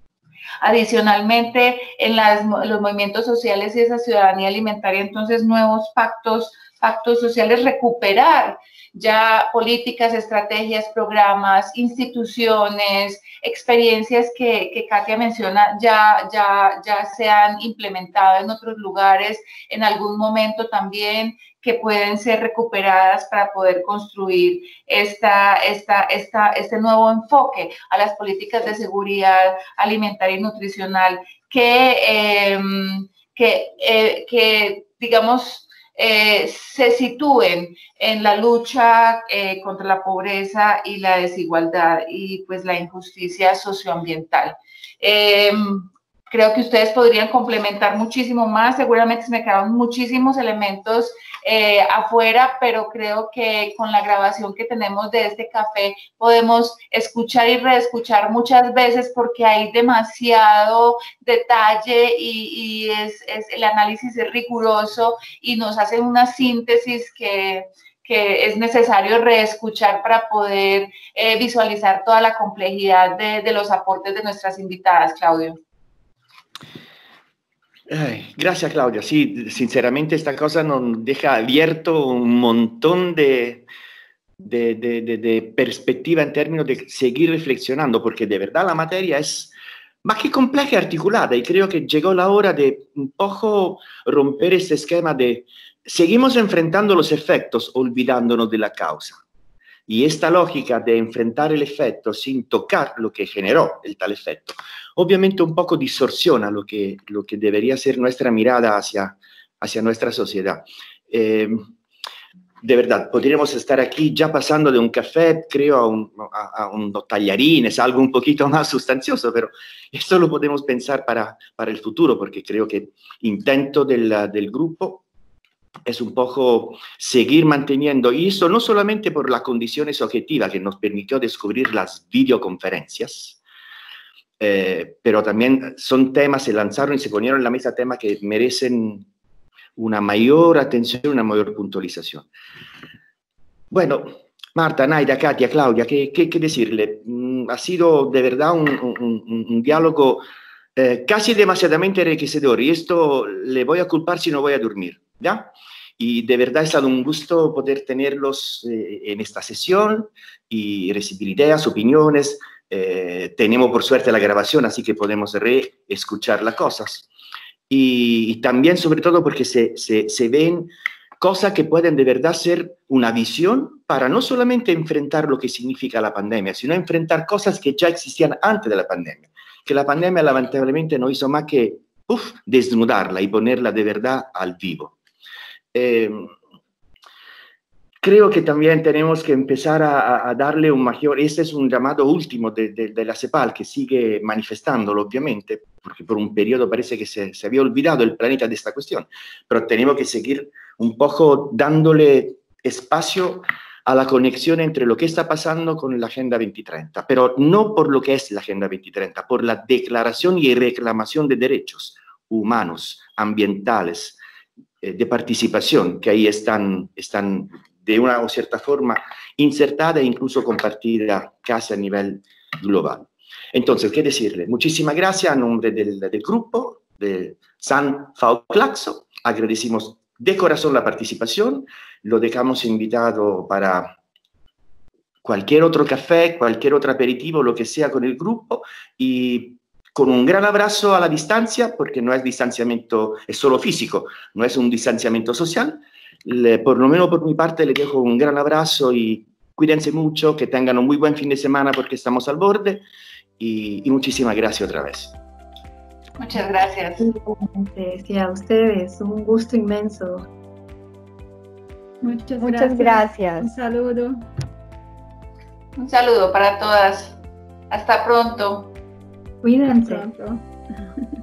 Adicionalmente, en las, los movimientos sociales y esa ciudadanía alimentaria, entonces nuevos pactos, pactos sociales, recuperar ya políticas, estrategias, programas, instituciones, experiencias que, que Katia menciona ya, ya, ya se han implementado en otros lugares en algún momento también, que pueden ser recuperadas para poder construir esta, esta, esta, este nuevo enfoque a las políticas de seguridad alimentaria y nutricional que, eh, que, eh, que digamos, Eh, se sitúen en la lucha eh, contra la pobreza y la desigualdad y pues la injusticia socioambiental. Eh, creo que ustedes podrían complementar muchísimo más, seguramente se me quedaron muchísimos elementos eh, afuera, pero creo que con la grabación que tenemos de este café podemos escuchar y reescuchar muchas veces, porque hay demasiado detalle y, y es, es, el análisis es riguroso y nos hace una síntesis que, que es necesario reescuchar para poder eh, visualizar toda la complejidad de, de los aportes de nuestras invitadas. Claudio. Ay, gracias, Claudia. Sí, sinceramente esta cosa nos deja abierto un montón de, de, de, de, de perspectiva en términos de seguir reflexionando, porque de verdad la materia es más que compleja y articulada, y creo que llegó la hora de un poco romper este esquema de seguimos enfrentando los efectos olvidándonos de la causa. Y esta lógica de enfrentar el efecto sin tocar lo que generó el tal efecto, obviamente un poco distorsiona lo que, lo que debería ser nuestra mirada hacia, hacia nuestra sociedad. Eh, de verdad, podríamos estar aquí ya pasando de un café, creo, a, un, a, a unos tallarines, algo un poquito más sustancioso, pero esto lo podemos pensar para, para el futuro, porque creo que el intento del, del grupo es un poco seguir manteniendo, y eso no solamente por las condiciones objetivas que nos permitió descubrir las videoconferencias, eh, pero también son temas, se lanzaron y se ponieron en la mesa temas que merecen una mayor atención, una mayor puntualización. Bueno, Marta, Naida, Katia, Claudia, ¿qué, qué, qué decirle? Mm, ha sido de verdad un, un, un diálogo eh, casi demasiadamente enriquecedor, y esto le voy a culpar si no voy a dormir, ¿ya? Y de verdad ha estado un gusto poder tenerlos eh, en esta sesión y recibir ideas, opiniones. Eh, tenemos por suerte la grabación, así que podemos reescuchar las cosas. Y, y también, sobre todo, porque se, se, se ven cosas que pueden de verdad ser una visión para no solamente enfrentar lo que significa la pandemia, sino enfrentar cosas que ya existían antes de la pandemia, que la pandemia lamentablemente no hizo más que uf, desnudarla y ponerla de verdad al vivo. Eh, creo que también tenemos que empezar a, a darle un mayor, este es un llamado último de, de, de la CEPAL, que sigue manifestándolo obviamente, porque por un periodo parece que se, se había olvidado el planeta de esta cuestión, pero tenemos que seguir un poco dándole espacio a la conexión entre lo que está pasando con la Agenda veinte treinta, pero no por lo que es la Agenda veinte treinta, por la declaración y reclamación de derechos humanos, ambientales, de participación, que ahí están, están de una o cierta forma insertada e incluso compartida casi a nivel global. Entonces, ¿qué decirle? Muchísimas gracias a nombre del, del grupo de San Fauclaxo. Agradecimos de corazón la participación. Lo dejamos invitado para cualquier otro café, cualquier otro aperitivo, lo que sea con el grupo, y con un gran abrazo a la distancia, porque no es distanciamiento, es solo físico, no es un distanciamiento social. Le, por lo menos por mi parte le dejo un gran abrazo y cuídense mucho, que tengan un muy buen fin de semana porque estamos al borde, y, y muchísimas gracias otra vez. Muchas gracias. Sí, a ustedes, un gusto inmenso. Muchas, Muchas gracias. gracias. Un saludo. Un saludo para todas. Hasta pronto. Cuídense. Hasta pronto.